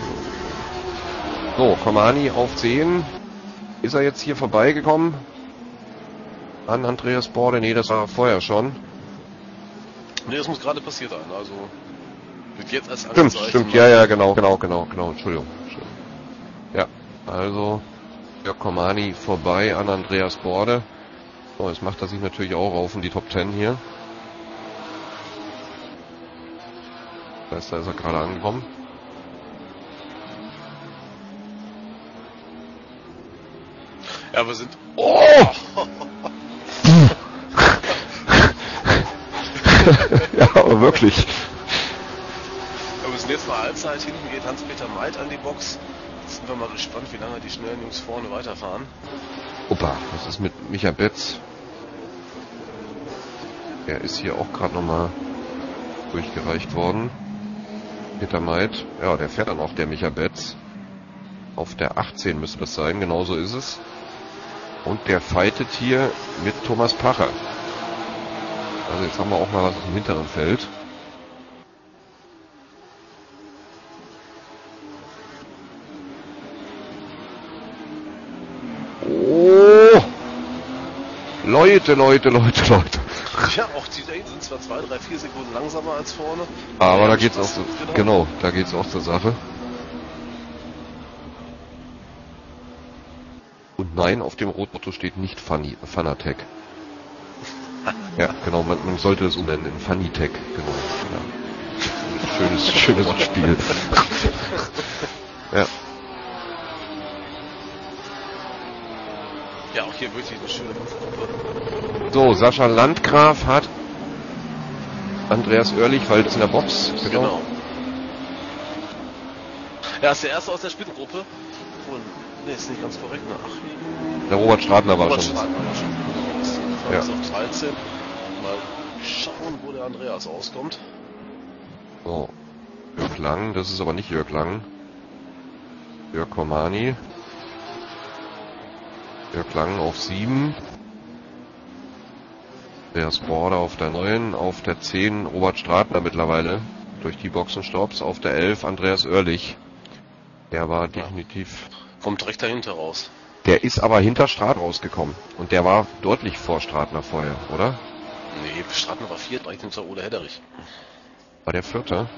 so, Komani auf zehn. Ist er jetzt hier vorbeigekommen? An Andreas Borde? Nee, das war vorher schon. Nee, das muss gerade passiert sein. Also wird jetzt als Stimmt, angezeigt. stimmt, ja, ja, genau, genau, genau, genau, Entschuldigung. Entschuldigung. Ja, also, Jörg Komani vorbei an Andreas Borde. So, jetzt macht er sich natürlich auch auf in die Top zehn hier. Das heißt, da ist er gerade angekommen. Ja, wir sind. Oh! aber wirklich. Wir müssen jetzt mal Halbzeit. Hinten geht Hans-Peter Meid an die Box. Jetzt sind wir mal gespannt, wie lange die schnellen Jungs vorne weiterfahren. Opa, was ist mit Micha Betz? Er ist hier auch gerade nochmal durchgereicht worden. Peter Meid. Ja, der fährt dann auch, der Micha Betz. Auf der achtzehn müsste das sein, genauso ist es. Und der fightet hier mit Thomas Pacher. Also jetzt haben wir auch mal was im hinteren Feld. Oh! Leute, Leute, Leute, Leute. Ja, auch die Dates sind zwar zwei, drei, vier Sekunden langsamer als vorne. Aber ja, da geht's auch so, genau. genau, da geht's auch zur Sache. Und nein, auf dem Rotmotto steht nicht Funny, Fanatec. Ja, genau, man, man sollte es umbenennen in Funnytech, genau. Ja. Schönes, schönes Spiel. Ja. Ja, auch hier wirklich eine schöne Gruppe. So, Sascha Landgraf hat Andreas Oehrlich, weil das in der Box. Genau. genau. Er ist der Erste aus der Spitzengruppe. Ne, ist nicht ganz korrekt. Ne? Ach, der Robert Stratner war Robert schon. Stratner war schon. Ja. Ist auf dreizehn. Mal schauen, wo der Andreas auskommt. So, Jörg Lang, das ist aber nicht Jörg Lang. Jörg Komani. Jörg Lang auf sieben. Der Border auf der neun, auf der zehn Robert Stratner mittlerweile durch die Boxenstopps, auf der elf Andreas Oehrlich. Der war definitiv... Kommt direkt dahinter raus. Der ist aber hinter Strat rausgekommen. Und der war deutlich vor Stratner vorher, oder? Nee, Stratner war viert, direkt hinter Ole Hedderich. War der Vierte?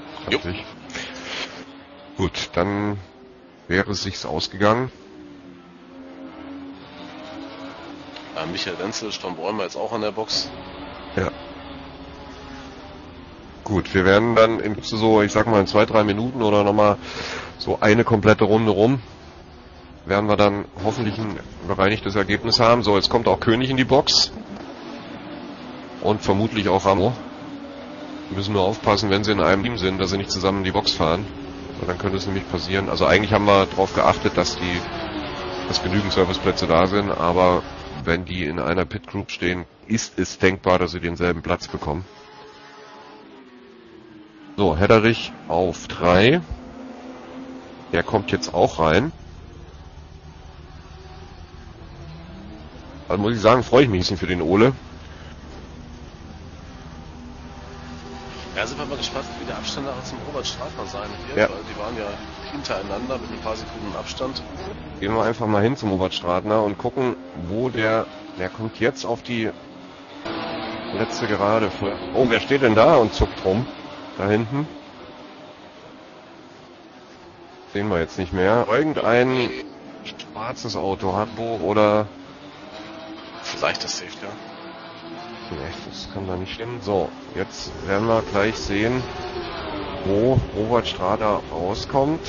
Gut, dann wäre es sich's ausgegangen. Ja, Michael Wenzel, Strom Bäumer jetzt auch an der Box. Ja. Gut, wir werden dann in so, ich sag mal in zwei, drei Minuten oder nochmal so eine komplette Runde rum, werden wir dann hoffentlich ein bereinigtes Ergebnis haben. So, jetzt kommt auch König in die Box. Und vermutlich auch Ramo. Wir müssen nur aufpassen, wenn sie in einem Team sind, dass sie nicht zusammen in die Box fahren. Weil dann könnte es nämlich passieren. Also eigentlich haben wir darauf geachtet, dass die, dass genügend Serviceplätze da sind, aber wenn die in einer Pit Group stehen, ist es denkbar, dass sie denselben Platz bekommen. So, Hedderich auf drei. Der kommt jetzt auch rein. Also muss ich sagen, freue ich mich ein bisschen für den Ole. Ja, sind wir mal gespannt, wie der Abstand nachher zum Robert Stratner sein wird, ja. Weil die waren ja hintereinander mit ein paar Sekunden Abstand. Gehen wir einfach mal hin zum Robert Stratner und gucken, wo der, der kommt jetzt auf die letzte Gerade. Oh, wer steht denn da und zuckt rum? Da hinten. Sehen wir jetzt nicht mehr. Irgendein schwarzes Auto, Hamburg oder... Vielleicht das Safety Car. Nee, das kann da nicht stimmen. So, jetzt werden wir gleich sehen, wo Robert Stratner rauskommt.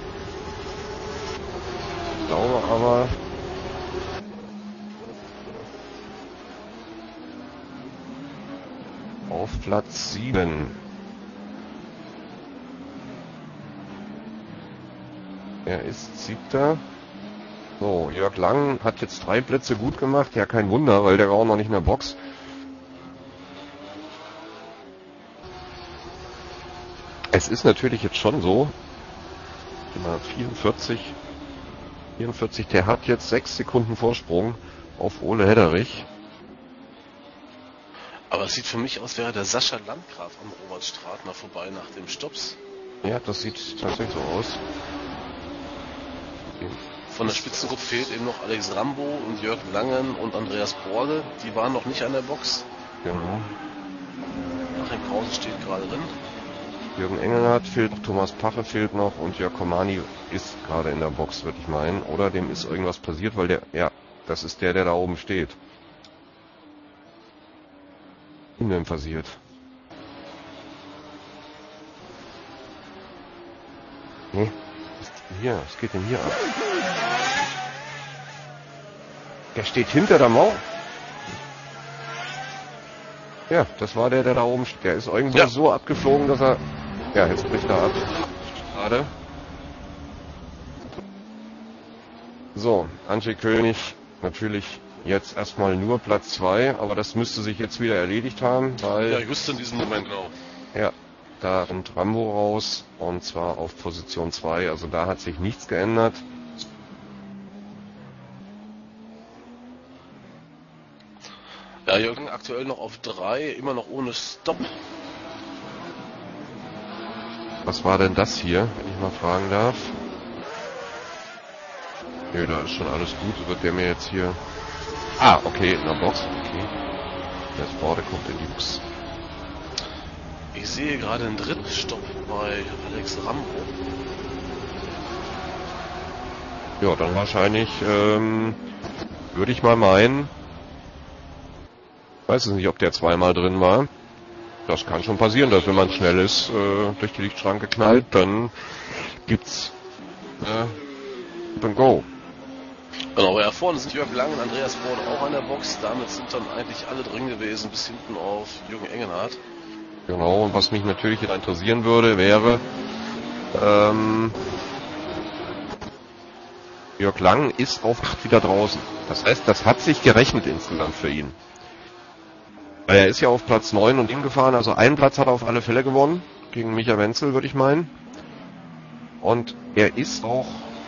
Ich glaube aber... auf Platz sieben. Er ist siebter. So, Jörg Lang hat jetzt drei Plätze gut gemacht. Ja, kein Wunder, weil der war auch noch nicht in der Box. Es ist natürlich jetzt schon so, vierundvierzig, vierundvierzig, der hat jetzt sechs Sekunden Vorsprung auf Ole Hedderich. Aber es sieht für mich aus, wäre der Sascha Landgraf am Robert Stratner vorbei nach dem Stopps. Ja, das sieht tatsächlich so aus. Von der Spitzengruppe fehlt eben noch Alex Rambo und Jörg Langen und Andreas Borge. Die waren noch nicht an der Box. Genau. Achim Krause steht gerade drin. Jürgen Engelhardt fehlt noch, Thomas Pache fehlt noch und Jörg Komani ist gerade in der Box, würde ich meinen. Oder dem ist irgendwas passiert, weil der, ja, das ist der, der da oben steht. Ihm denn passiert? Nee, was ist denn hier? Was geht denn hier ab? Der steht hinter der Mauer. Ja, das war der, der da oben steht. Der ist irgendwo ja. so abgeflogen, dass er... Ja, jetzt bricht er ab. Schade. So, Andrzej König natürlich jetzt erstmal nur Platz zwei, aber das müsste sich jetzt wieder erledigt haben, weil... Ja, just in diesem Moment, genau. Ja, da kommt Rambo raus und zwar auf Position zwei, also da hat sich nichts geändert. Ja, Jürgen aktuell noch auf drei, immer noch ohne Stopp. Was war denn das hier, wenn ich mal fragen darf? Nö, da ist schon alles gut, wird der mir jetzt hier... Ah, okay, in der Box, okay. Der Sporde kommt in die Box. Ich sehe gerade einen dritten Stopp bei Alex Rambo. Ja, dann wahrscheinlich, ähm, würde ich mal meinen, weiß es nicht, ob der zweimal drin war. Das kann schon passieren, dass wenn man schnell ist, äh, durch die Lichtschranke knallt, dann gibt's äh, dann Go. Genau, aber ja, vorne sind Jörg Lang und Andreas Borde auch an der Box. Damit sind dann eigentlich alle drin gewesen, bis hinten auf Jürgen Engelhardt. Genau, und was mich natürlich interessieren würde, wäre, ähm, Jörg Lang ist auf acht wieder draußen. Das heißt, das hat sich gerechnet insgesamt für ihn. Weil er ist ja auf Platz neun und ihm gefahren, also einen Platz hat er auf alle Fälle gewonnen, gegen Micha Wenzel, würde ich meinen. Und er ist auch...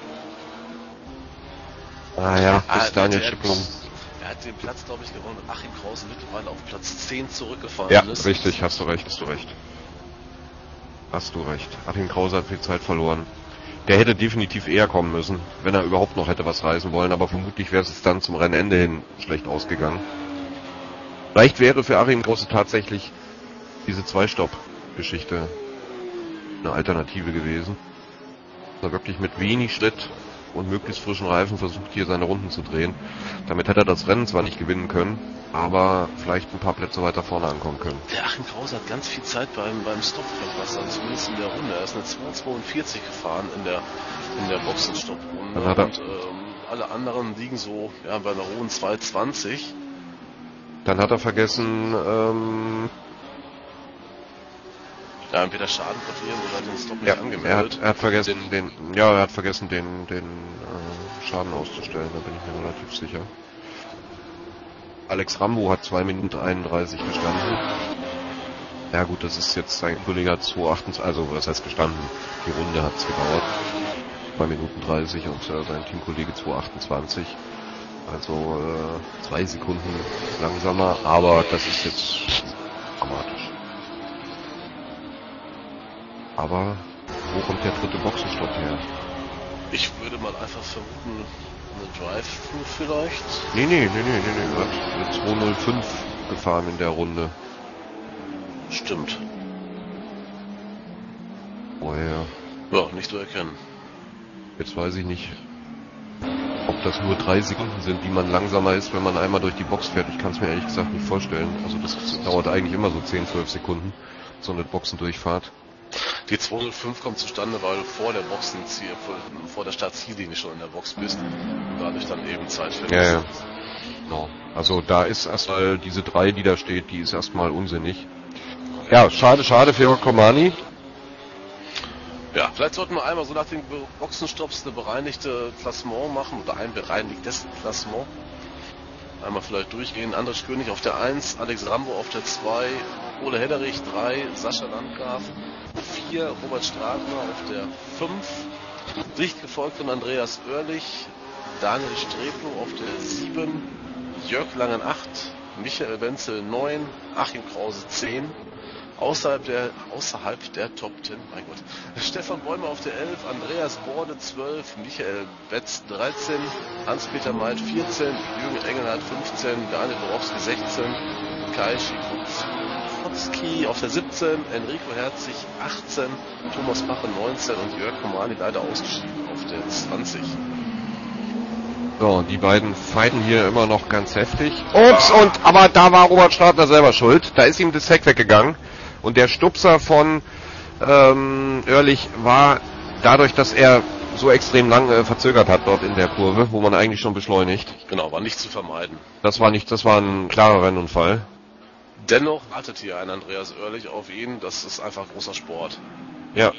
Ah ja, bis ah, Daniel Schipplung. Er hat den Platz, glaube ich, gewonnen, Achim Krause mittlerweile auf Platz zehn zurückgefahren ja, ist. Ja, richtig, hast du recht, hast du recht. Hast du recht. Achim Krause hat viel Zeit verloren. Der hätte definitiv eher kommen müssen, wenn er überhaupt noch hätte was reisen wollen, aber vermutlich wäre es dann zum Rennende hin schlecht ausgegangen. Vielleicht wäre für Achim Krause tatsächlich diese Zwei-Stopp-Geschichte eine Alternative gewesen. Dass er wirklich mit wenig Schritt und möglichst frischen Reifen versucht, hier seine Runden zu drehen. Damit hätte er das Rennen zwar nicht gewinnen können, aber vielleicht ein paar Plätze weiter vorne ankommen können. Der Achim Krause hat ganz viel Zeit beim, beim Stopp verpasst, also zumindest in der Runde. Er ist eine zwei zweiundvierzig gefahren in der, in der Boxenstopp-Runde. Und ähm, alle anderen liegen so ja, bei einer hohen zwei zwanzig. Dann hat er vergessen, ähm... ja, Peter Schaden verlieren oder den Stop nicht ja, angemeldet. Er hat, er hat vergessen, den, den, ja, er hat vergessen, den, den äh, Schaden auszustellen, da bin ich mir relativ sicher. Alex Rambo hat zwei Minuten einunddreißig gestanden. Ja gut, das ist jetzt sein Kollege hat zwei achtundzwanzig, also was heißt gestanden? Die Runde hat es gedauert. zwei Minuten dreißig und äh, sein Teamkollege zwei achtundzwanzig. Also äh, zwei Sekunden langsamer, aber das ist jetzt dramatisch. Aber wo kommt der dritte Boxenstopp her? Ich würde mal einfach vermuten, eine Drive-Thru vielleicht? Nee, nee, nee, nee, nee, nee. Er hat eine zwei null fünf gefahren in der Runde. Stimmt. Woher? Ja, nicht zu erkennen. Jetzt weiß ich nicht, ob das nur drei Sekunden sind, die man langsamer ist, wenn man einmal durch die Box fährt. Ich kann es mir ehrlich gesagt nicht vorstellen. Also das dauert eigentlich immer so zehn, zwölf Sekunden, so eine Boxendurchfahrt. Die zwei null fünf kommt zustande, weil du vor der Boxenziel, vor, vor der Startziellinie schon in der Box bist und dadurch dann eben Zeit verlierst. Ja, ja. Genau. Also da ist erstmal diese drei, die da steht, die ist erstmal unsinnig. Ja, schade, schade für Komani. Ja, vielleicht sollten wir einmal so nach den Boxenstopps eine bereinigte Klassement machen oder ein bereinigtes Klassement. Einmal vielleicht durchgehen. Andrzej König auf der eins, Alex Rambo auf der zwei, Ole Hedderich drei, Sascha Landgraf vier, Robert Stratner auf der fünf, dicht gefolgt von Andreas Oerlich, Daniel Streblow auf der sieben, Jörg Langen acht, Michael Wenzel neun, Achim Krause zehn, außerhalb der, außerhalb der Top zehn, mein Gott, Stefan Bäumer auf der elf, Andreas Borde zwölf, Michael Betz dreizehn, Hans-Peter Meid vierzehn, Jürgen Engelhardt fünfzehn, Daniel Borowski sechzehn, Kai Schikotzki auf der siebzehn, Enrico Herzig achtzehn, Thomas Pache neunzehn und Jörg Komani leider ausgeschieden auf der zwanzig. So, die beiden fighten hier immer noch ganz heftig. Ups, und aber da war Robert Stratner selber schuld. Da ist ihm das Heck weggegangen. Und der Stupser von ähm, Oerlich war dadurch, dass er so extrem lang äh, verzögert hat dort in der Kurve, wo man eigentlich schon beschleunigt. Genau, war nicht zu vermeiden. Das war nicht, das war ein klarer Rennunfall. Dennoch wartet hier ein Andreas Oehrlich auf ihn, das ist einfach großer Sport. Ja.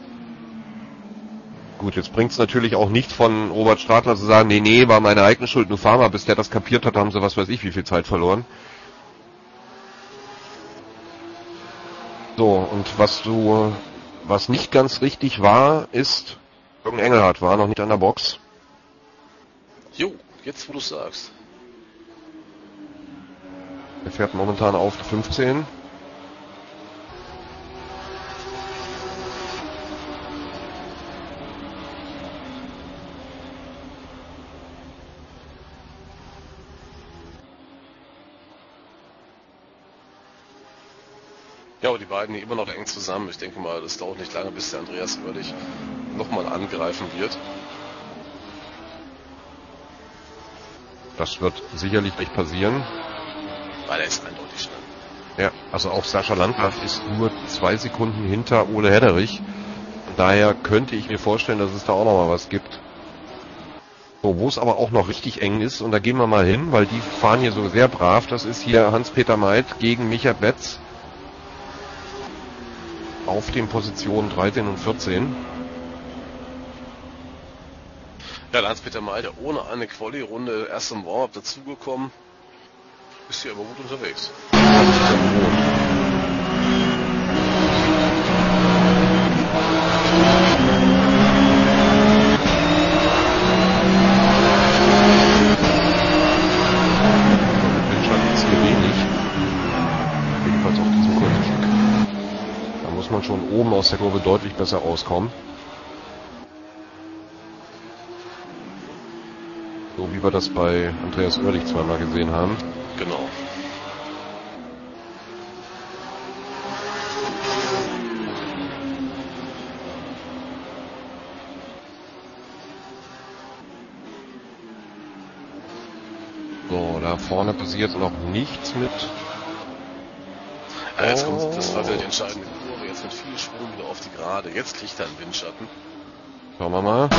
Gut, jetzt bringt es natürlich auch nicht von Robert Stadler zu sagen, nee, nee, war meine eigene Schuld, nur fahr mal, bis der das kapiert hat, haben sie was weiß ich, wie viel Zeit verloren. So, und was du, was nicht ganz richtig war, ist, Jürgen Engelhardt war noch nicht an der Box. Jo, jetzt wo du sagst. Er fährt momentan auf fünfzehn. Ja, aber die beiden hier immer noch eng zusammen. Ich denke mal, das dauert nicht lange, bis der Andreas Oehrlich nochmal angreifen wird. Das wird sicherlich nicht passieren. Weil er ist eindeutig schnell. Ja, also auch Sascha Landgraf ist nur zwei Sekunden hinter Ole Hedderich. Daher könnte ich mir vorstellen, dass es da auch noch mal was gibt. So, wo es aber auch noch richtig eng ist, und da gehen wir mal hin, weil die fahren hier so sehr brav. Das ist hier Hans-Peter Maid gegen Micha Betz. Auf den Positionen dreizehn und vierzehn. Ja, Hans-Peter Maid, der ohne eine Quali-Runde erst im Warm-Up dazugekommen, ist hier aber gut unterwegs. Mit Windschatten ist hier wenig. Jedenfalls auf diesem kurzen Stück. Da muss man schon oben aus der Kurve deutlich besser rauskommen. So wie wir das bei Andreas Oehrlich zweimal gesehen haben. Genau. So, da vorne passiert noch nichts mit. Ja, jetzt kommt, das war wieder die entscheidende Kurve, jetzt mit viel Schwung wieder auf die Gerade. Jetzt kriegt er einen Windschatten. Schauen wir mal.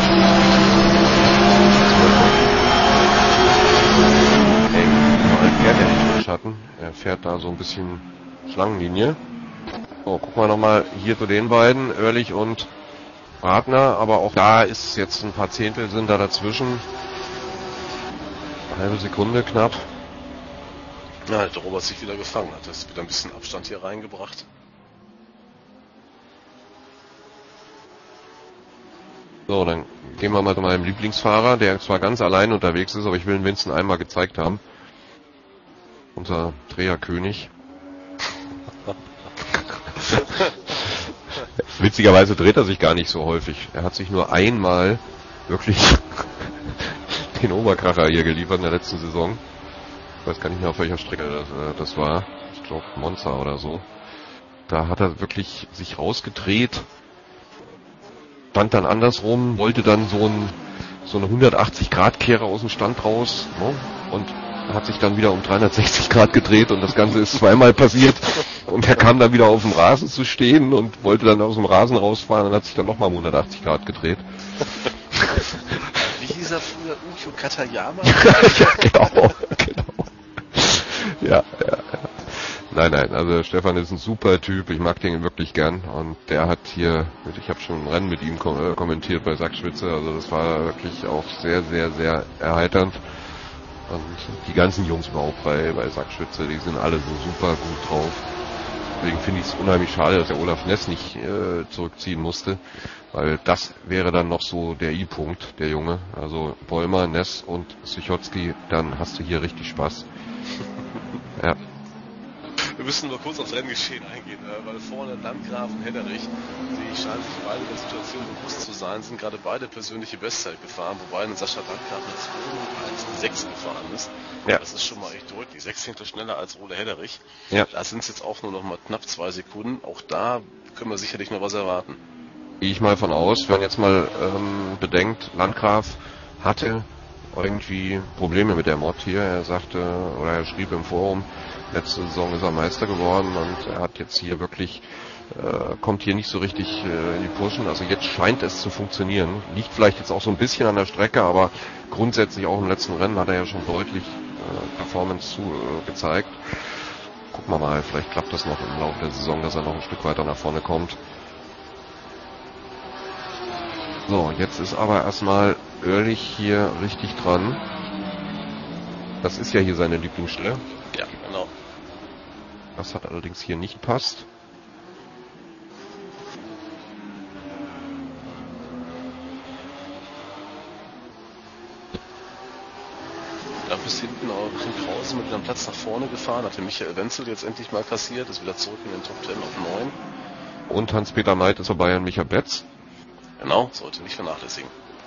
Eng, fährt er nicht mit Schatten. Er fährt da so ein bisschen Schlangenlinie. So, gucken wir nochmal hier zu den beiden, Oehrlich und Ratner, aber auch da ist jetzt ein paar Zehntel sind da dazwischen. Eine halbe Sekunde knapp. Ja, der Robert sich wieder gefangen hat. Das ist wieder ein bisschen Abstand hier reingebracht. So, dann gehen wir mal zu meinem Lieblingsfahrer, der zwar ganz allein unterwegs ist, aber ich will ihn Vincent einmal gezeigt haben. Unser Dreherkönig. Witzigerweise dreht er sich gar nicht so häufig. Er hat sich nur einmal wirklich den Oberkracher hier geliefert in der letzten Saison. Ich weiß gar nicht mehr, auf welcher Strecke das, äh, das war. Ich glaube Monza oder so. Da hat er wirklich sich rausgedreht, stand dann andersrum, wollte dann so, ein, so eine hundertachtzig Grad Kehre aus dem Stand raus, ne? Und hat sich dann wieder um dreihundertsechzig Grad gedreht und das Ganze ist zweimal passiert und er kam dann wieder auf dem Rasen zu stehen und wollte dann aus dem Rasen rausfahren und hat sich dann nochmal um hundertachtzig Grad gedreht. Wie hieß er früher? Ukyo Katayama? Ja, genau, genau. Ja, ja, ja. Nein, nein, also Stefan ist ein super Typ, ich mag den wirklich gern und der hat hier, ich habe schon ein Rennen mit ihm kom- kommentiert bei Sackschwitze, also das war wirklich auch sehr, sehr, sehr erheiternd. Und die ganzen Jungs überhaupt bei, bei Sackschwitze, die sind alle so super gut drauf. Deswegen finde ich es unheimlich schade, dass der Olaf Ness nicht äh, zurückziehen musste, weil das wäre dann noch so der I-Punkt, der Junge. Also Bäumer, Ness und Suchotski, dann hast du hier richtig Spaß. Ja. Wir müssen nur kurz aufs Renngeschehen eingehen, weil vorne Landgraf und Hedderich, die scheinen sich beide der Situation bewusst zu sein, sind gerade beide persönliche Bestzeit gefahren, wobei ein Sascha Landgraf mit zwei Minuten eins sechs gefahren ist. Ja. Das ist schon mal echt deutlich. Sechs Zehntel schneller als Ole Hedderich. Ja. Da sind es jetzt auch nur noch mal knapp zwei Sekunden. Auch da können wir sicherlich noch was erwarten. Gehe ich mal von aus, wenn man jetzt mal ähm, bedenkt, Landgraf hatte irgendwie Probleme mit der Mod hier. Er sagte, oder er schrieb im Forum, letzte Saison ist er Meister geworden und er hat jetzt hier wirklich, äh, kommt hier nicht so richtig äh, in die Pushen. Also jetzt scheint es zu funktionieren. Liegt vielleicht jetzt auch so ein bisschen an der Strecke, aber grundsätzlich auch im letzten Rennen hat er ja schon deutlich äh, Performance zu, äh, gezeigt. gucken wir mal, vielleicht klappt das noch im Laufe der Saison, dass er noch ein Stück weiter nach vorne kommt. So, jetzt ist aber erstmal Oehrlich hier richtig dran. Das ist ja hier seine Lieblingsstelle. Ja, genau. Das hat allerdings hier nicht passt. Da bis hinten auch Richtung Krause mit einem Platz nach vorne gefahren, hat der Michael Wenzel jetzt endlich mal kassiert, ist wieder zurück in den Top Ten auf neun. Und Hans-Peter Neid ist vorbei an Micha Betz. Genau, sollte nicht vernachlässigen.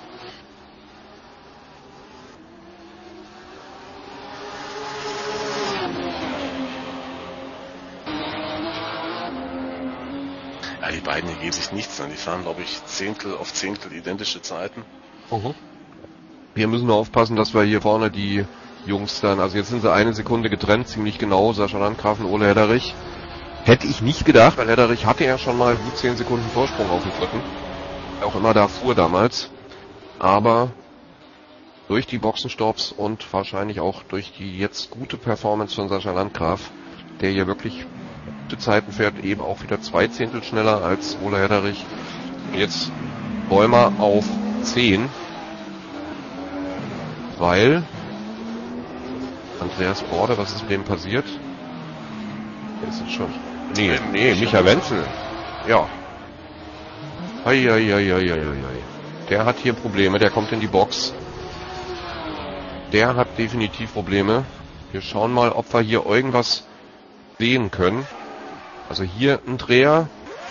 Ja, die beiden hier geben sich nichts an. Die fahren, glaube ich, Zehntel auf Zehntel identische Zeiten. Uh-huh. Wir müssen nur aufpassen, dass wir hier vorne die Jungs dann, also jetzt sind sie eine Sekunde getrennt, ziemlich genau, Sascha Landgraf und Ole Hedderich. Hätte ich nicht gedacht, weil Hedderich hatte ja schon mal gut zehn Sekunden Vorsprung auf dem dritten. Auch immer da fuhr damals. Aber durch die Boxenstopps und wahrscheinlich auch durch die jetzt gute Performance von Sascha Landgraf, der hier wirklich gute Zeiten fährt, eben auch wieder zwei Zehntel schneller als Ole Hedderich. Jetzt Bäumer auf zehn. Weil Andreas Borde, was ist mit dem passiert? Der ist jetzt schon... Nee, nee, Micha Wenzel. Ja. Eieieiei. Der hat hier Probleme, der kommt in die Box. Der hat definitiv Probleme. Wir schauen mal, ob wir hier irgendwas sehen können. Also hier ein Dreher.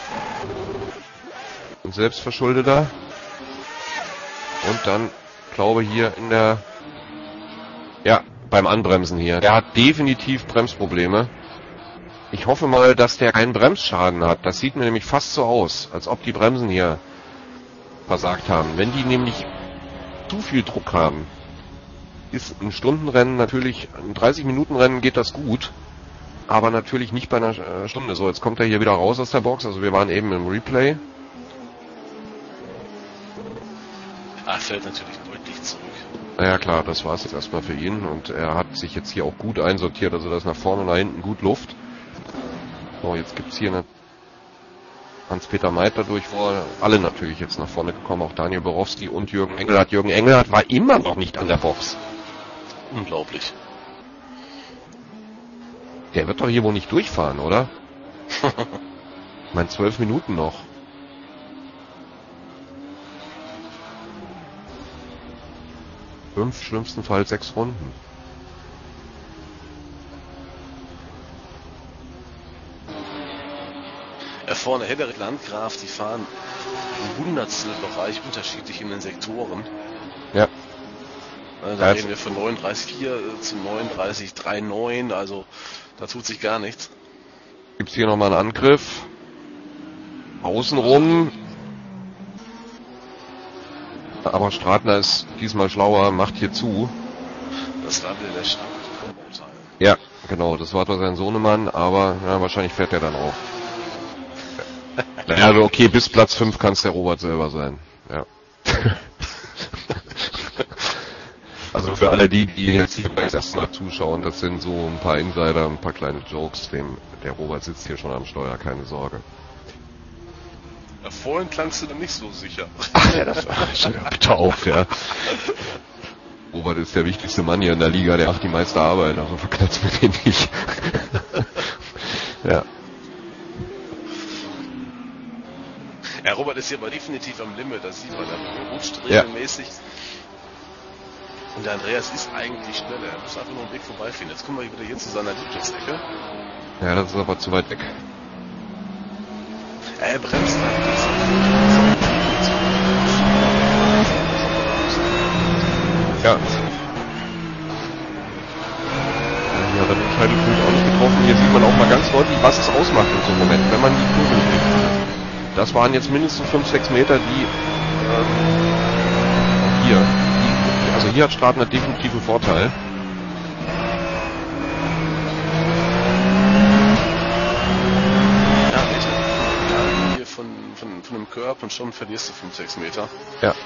Ein selbstverschuldeter. Und dann, glaube hier in der... Ja, beim Anbremsen hier. Der hat definitiv Bremsprobleme. Ich hoffe mal, dass der keinen Bremsschaden hat. Das sieht mir nämlich fast so aus, als ob die Bremsen hier versagt haben. Wenn die nämlich zu viel Druck haben, ist ein Stundenrennen natürlich, ein dreißig-Minuten-Rennen geht das gut, aber natürlich nicht bei einer Stunde. So, jetzt kommt er hier wieder raus aus der Box. Also wir waren eben im Replay. Ah, fällt natürlich deutlich zurück. Ja klar, das war es jetzt erstmal für ihn. Und er hat sich jetzt hier auch gut einsortiert. Also da ist nach vorne und nach hinten gut Luft. So, jetzt gibt's hier eine Hans-Peter Neid dadurch, wo alle natürlich jetzt nach vorne gekommen, auch Daniel Borowski und Jürgen Engelhardt. Jürgen Engelhardt war immer noch nicht an der Box. Unglaublich. Der wird doch hier wohl nicht durchfahren, oder? Ich meine, zwölf Minuten noch. Fünf, schlimmstenfalls sechs Runden. Ja, vorne Hedderich Landgraf, die fahren im Hundertstelbereich unterschiedlich in den Sektoren. Ja. Da ja, reden wir von neununddreißig Komma vier zu neununddreißig Komma neunundneunzig, also da tut sich gar nichts. Gibt's hier nochmal einen Angriff. Außenrum. Aber Stratner ist diesmal schlauer, macht hier zu. Das war wieder der Start vom Bauteil. Ja, genau, das war zwar sein Sohnemann, aber ja, wahrscheinlich fährt er dann auf. Ja, also okay, bis Platz fünf kann es der Robert selber sein. Ja. Also für alle die, die jetzt hier beim ersten Mal zuschauen, das sind so ein paar Insider, ein paar kleine Jokes. Dem, der Robert sitzt hier schon am Steuer, keine Sorge. Ja, vorhin klangst du dann nicht so sicher. Ach ja, das war schon bitte auf, ja. Robert ist der wichtigste Mann hier in der Liga, der macht die meiste Arbeit, also verknallt mir den nicht. Ja. Ja, Robert ist hier aber definitiv am Limit, das sieht man, er rutscht regelmäßig. Ja. Und der Andreas ist eigentlich schneller, er muss einfach nur einen Weg vorbeifinden. Jetzt kommen wir wieder hier zu seiner Lieblingsecke. Ja, das ist aber zu weit weg. Ja, er bremst halt. Ja. Hier hat er den Scheitelpunkt auch nicht getroffen. Hier sieht man auch mal ganz deutlich, was es ausmacht in so einem Moment, wenn man die Kurve kriegt. Das waren jetzt mindestens fünf, sechs Meter, die ähm, hier. Die, also hier hat Stratner definitiv einen Vorteil. Ja, hier von, von, von einem Curb und schon verlierst du fünf, sechs Meter. Ja.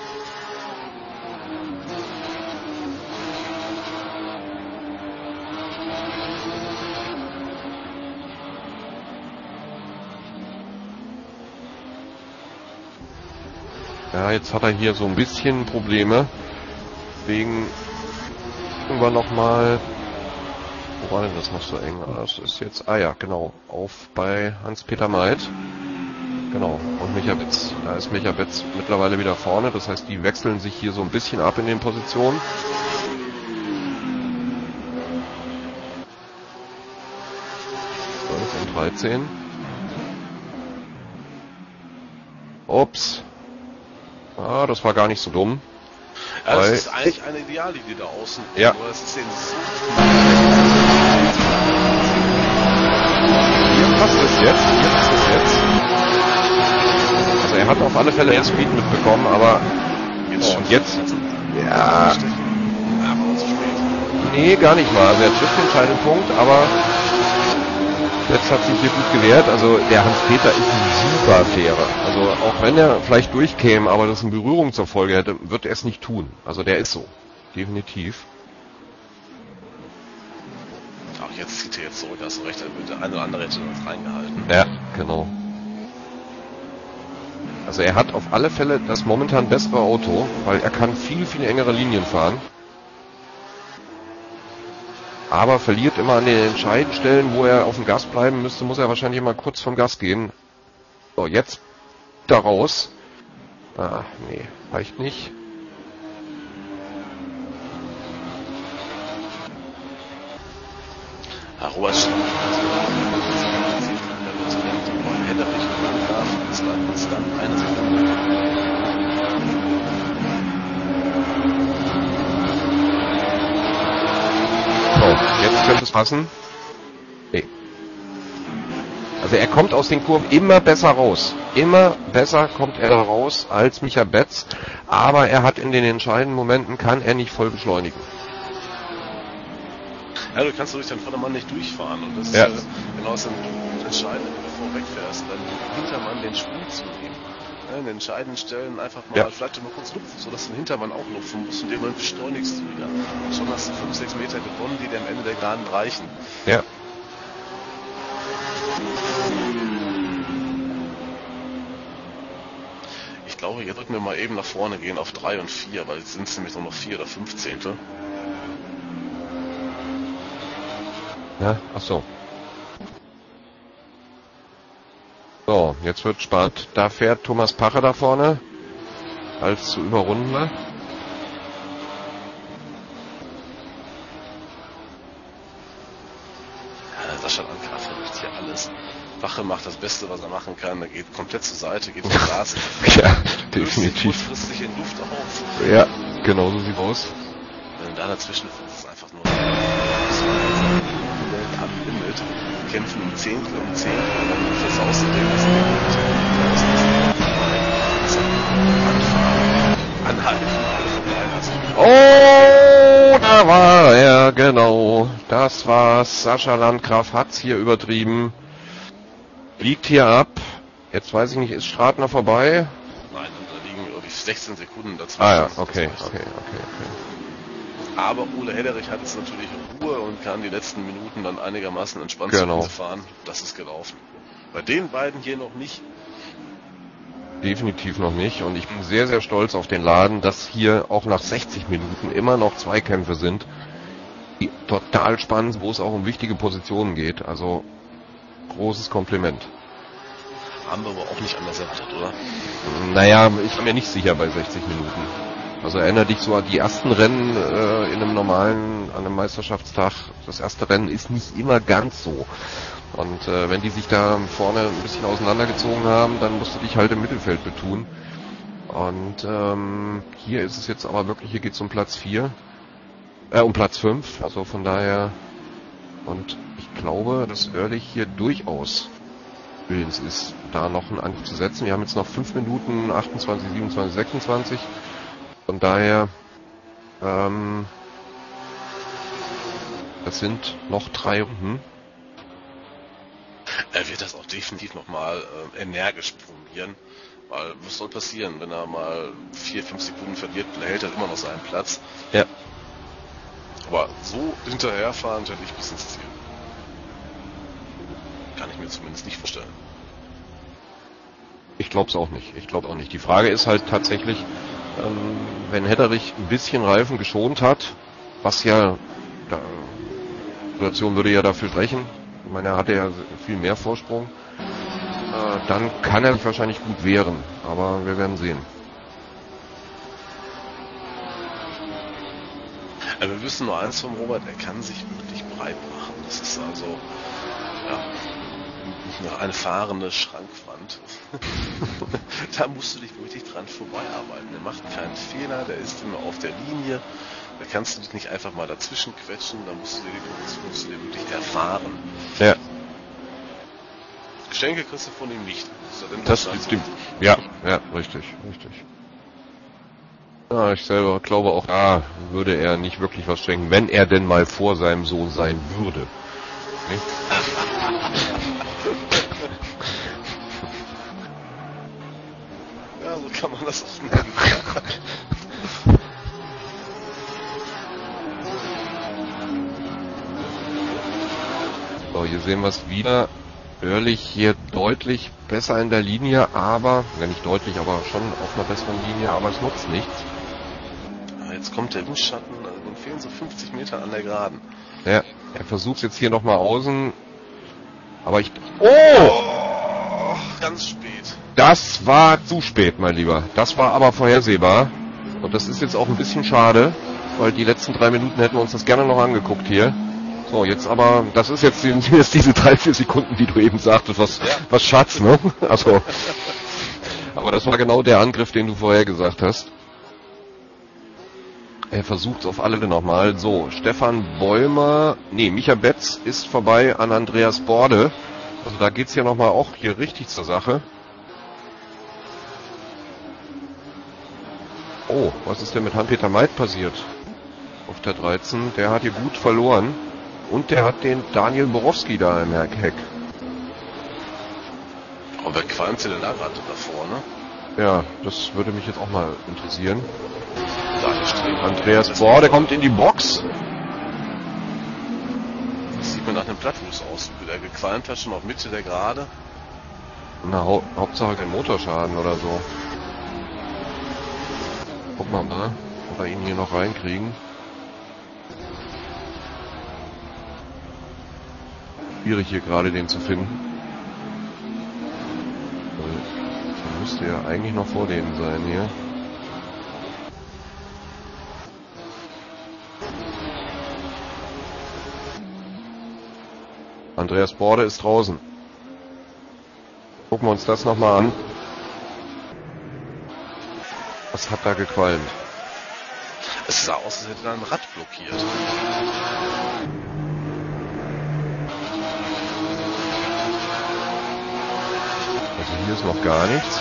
Ja, jetzt hat er hier so ein bisschen Probleme. Deswegen gucken wir nochmal. Wo war denn das noch so eng? Das ist jetzt, ah ja, genau, auf bei Hans-Peter Maid. Genau, und Micha Betz. Da ist Micha Betz mittlerweile wieder vorne. Das heißt, die wechseln sich hier so ein bisschen ab in den Positionen. zwölf und dreizehn. Ups. Ah, das war gar nicht so dumm. Ja, das ist eigentlich eine Ideallinie da außen. Ja. Aber das ist den Hier passt es jetzt. Hier passt es jetzt. Also er hat auf alle Fälle den Speed mitbekommen, aber jetzt schon. Und jetzt? Ja. Aber zu spät. Nee, gar nicht mal. Also er trifft den entscheidenden Punkt, aber jetzt hat sich hier gut gewehrt. Also der Hans-Peter ist ein super Fährer. Also auch wenn er vielleicht durchkäme, aber das eine Berührung zur Folge hätte, wird er es nicht tun. Also der ist so. Definitiv. Auch jetzt zieht er jetzt zurück, hast du recht, der eine oder andere hätte uns reingehalten. Ja, genau. Also er hat auf alle Fälle das momentan bessere Auto, weil er kann viel, viel engere Linien fahren. Aber verliert immer an den entscheidenden Stellen, wo er auf dem Gas bleiben müsste, muss er wahrscheinlich immer kurz vom Gas gehen. So, jetzt da raus. Ah, nee, reicht nicht. Herr Robert Schlag, Henderich und Landgraf, das war konstant eine Sekunde. So, jetzt könnte es passen. Nee. Also er kommt aus den Kurven immer besser raus. Immer besser kommt er da raus als Micha Betz. Aber er hat in den entscheidenden Momenten, kann er nicht voll beschleunigen. Ja, du kannst durch deinen Vordermann nicht durchfahren. Und das ja. ist äh, genau das Entscheidende, wenn du vorwegfährst, dann Hintermann den Schwung zu nehmen. Ja, in den entscheidenden Stellen einfach mal, ja. vielleicht mal kurz lupfen, sodass du den Hintermann auch lupfen musst und dem Moment beschleunigst du wieder. Und schon hast du fünf, sechs Meter gewonnen, die dir am Ende der Geraden reichen. Ja. Ich glaube, hier drücken wir mal eben nach vorne gehen auf drei und vier, weil jetzt sind es nämlich nur noch vier oder fünf Zehntel. Ja, ach so. So, jetzt wird spannend. Da fährt Thomas Pache da vorne als zu überrundender. Ja, Sascha Landgraf macht hier alles. Pache macht das Beste, was er machen kann. Er geht komplett zur Seite, geht vom Gas. Ja, definitiv. Frisst sich in Luft auf. Ja, genau so sieht aus. Wenn da dazwischen ist es einfach nur am Limit, kämpfen um Zehntel um Zehntel und dann versaust du den das Anhalten. Oh, da war er, genau. Das war's. Sascha Landgraf hat's hier übertrieben. Liegt hier ab. Jetzt weiß ich nicht, ist Stratner vorbei? Nein, da liegen irgendwie sechzehn Sekunden dazwischen. Ah ja, okay, okay, okay, okay. Aber Ole Hederich hat jetzt natürlich Ruhe und kann die letzten Minuten dann einigermaßen entspannt genau. zu fahren. Das ist gelaufen. Bei den beiden hier noch nicht. Definitiv noch nicht. Und ich bin sehr, sehr stolz auf den Laden, dass hier auch nach sechzig Minuten immer noch Zweikämpfe sind, die total spannend, wo es auch um wichtige Positionen geht. Also großes Kompliment. Haben wir aber auch nicht anders erwartet, oder? Naja, ich bin mir nicht sicher bei sechzig Minuten. Also erinnere dich so an die ersten Rennen äh, in einem normalen, an einem Meisterschaftstag. Das erste Rennen ist nicht immer ganz so. Und äh, wenn die sich da vorne ein bisschen auseinandergezogen haben, dann musst du dich halt im Mittelfeld betun. Und ähm, hier ist es jetzt aber wirklich, hier geht es um Platz vier, äh, um Platz fünf. Also von daher, und ich glaube, dass Oerlich hier durchaus willens ist, da noch einen Angriff zu setzen. Wir haben jetzt noch fünf Minuten, achtundzwanzig, siebenundzwanzig, sechsundzwanzig. Von daher, ähm, das sind noch drei Runden. Er wird das auch definitiv nochmal äh, energisch probieren, weil was soll passieren, wenn er mal vier, fünf Sekunden verliert, hält er immer noch seinen Platz. Ja. Aber so hinterherfahren hätte ich bis ins Ziel. Kann ich mir zumindest nicht vorstellen. Ich glaube es auch nicht. Ich glaube auch nicht. Die Frage ist halt tatsächlich, ähm, wenn Hedderich ein bisschen Reifen geschont hat, was ja, da, die Situation würde ja dafür sprechen. Ich meine, er hatte ja viel mehr Vorsprung. Äh, dann kann er sich wahrscheinlich gut wehren. Aber wir werden sehen. Ja, wir wissen nur eins vom Robert, er kann sich wirklich breit machen. Das ist also, ja, eine fahrende Schrankwand. Da musst du dich wirklich dran vorbeiarbeiten. Der macht keinen Fehler, der ist immer auf der Linie. Da kannst du dich nicht einfach mal dazwischen quetschen, da musst du dir, musst du dir wirklich erfahren. Ja. Geschenke kriegst du von ihm nicht. Das, das stimmt. Ja, ja, richtig, richtig. Ja, ich selber glaube auch, da würde er nicht wirklich was schenken, wenn er denn mal vor seinem Sohn sein würde. Nee? Ja, so kann man das auch nennen. So, hier sehen wir es wieder. Ehrlich hier deutlich besser in der Linie, aber, ja nicht deutlich, aber schon auf einer besseren Linie, aber es nutzt nichts. Jetzt kommt der Windschatten, also dem fehlen so fünfzig Meter an der Geraden. Ja, er versucht jetzt hier nochmal außen, aber ich... Oh! oh! Ganz spät. Das war zu spät, mein Lieber. Das war aber vorhersehbar. Und das ist jetzt auch ein bisschen schade, weil die letzten drei Minuten hätten wir uns das gerne noch angeguckt hier. So, jetzt aber, das ist jetzt, jetzt diese drei, vier Sekunden, die du eben sagtest, was, ja. was Schatz, ne? Also, aber das war genau der Angriff, den du vorher gesagt hast. Er versucht es auf alle nochmal. So, Stefan Bäumer, nee, Micha Betz ist vorbei an Andreas Borde. Also da geht's ja nochmal auch hier richtig zur Sache. Oh, was ist denn mit Hans-Peter Meid passiert? Auf der dreizehn, der hat hier gut verloren. Und der hat den Daniel Borowski da im Heck. Aber wer qualmt denn da gerade davor, ne? Ja, das würde mich jetzt auch mal interessieren. Andreas Bohr, der kommt in die Box. Das sieht mir nach einem Plattfuß aus. Der gequalmt hat schon auf Mitte der Gerade. Na, hau Hauptsache kein Motorschaden oder so. Gucken wir mal, ob wir ihn hier noch reinkriegen. Schwierig hier gerade den zu finden. Der müsste ja eigentlich noch vor denen sein hier. Andreas Borde ist draußen. Gucken wir uns das nochmal an. Was hat da gequalmt? Es sah aus, als hätte er ein Rad blockiert. Also hier ist noch gar nichts.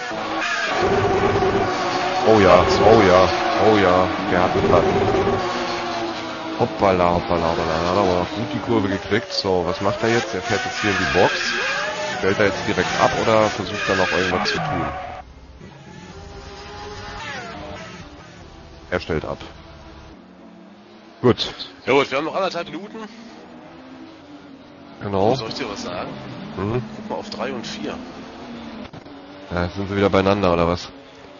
Oh ja, oh ja, oh ja, der hat einen Platten. Hoppala, hoppala, hoppala. Da hat er aber noch gut die Kurve gekriegt. So, was macht er jetzt? Er fährt jetzt hier in die Box. Stellt er jetzt direkt ab oder versucht er noch irgendwas zu tun? Er stellt ab. Gut. Ja gut, wir haben noch anderthalb Minuten. Genau. Soll ich dir was sagen? Mhm. Guck mal auf drei und vier. Ja, jetzt sind sie wieder beieinander, oder was?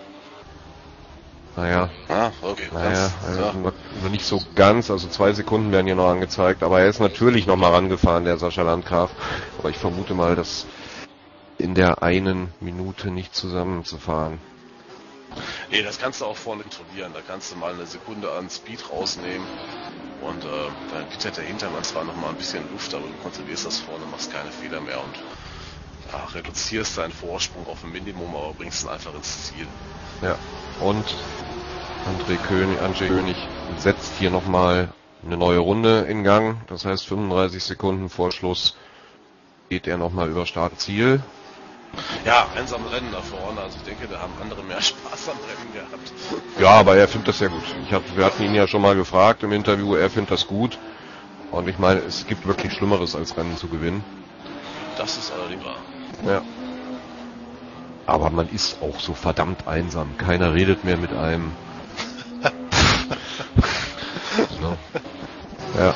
Naja. Ah, okay. Naja, also ja. Nur nicht so ganz, also zwei Sekunden werden hier noch angezeigt, aber er ist natürlich noch mal rangefahren, der Sascha Landgraf. Aber ich vermute mal, dass in der einen Minute nicht zusammenzufahren. Nee, das kannst du auch vorne kontrollieren. Da kannst du mal eine Sekunde an Speed rausnehmen und äh, dann gibt der Hintermann zwar noch mal ein bisschen Luft, aber du kontrollierst das vorne, machst keine Fehler mehr und ja, reduzierst deinen Vorsprung auf ein Minimum, aber bringst ihn einfach ins Ziel. Ja, und André König, André König setzt hier nochmal eine neue Runde in Gang. Das heißt, fünfunddreißig Sekunden vor Schluss geht er nochmal über Startziel. Ja, einsam Rennen da vorne. Also ich denke, da haben andere mehr Spaß am Rennen gehabt. Ja, aber er findet das sehr gut. Ich hab, wir hatten ihn ja schon mal gefragt im Interview, er findet das gut. Und ich meine, es gibt wirklich Schlimmeres als Rennen zu gewinnen. Das ist allerdings wahr. Ja. Aber man ist auch so verdammt einsam. Keiner redet mehr mit einem. No. Ja.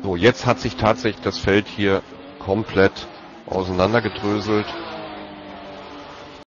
So, jetzt hat sich tatsächlich das Feld hier komplett auseinandergedröselt.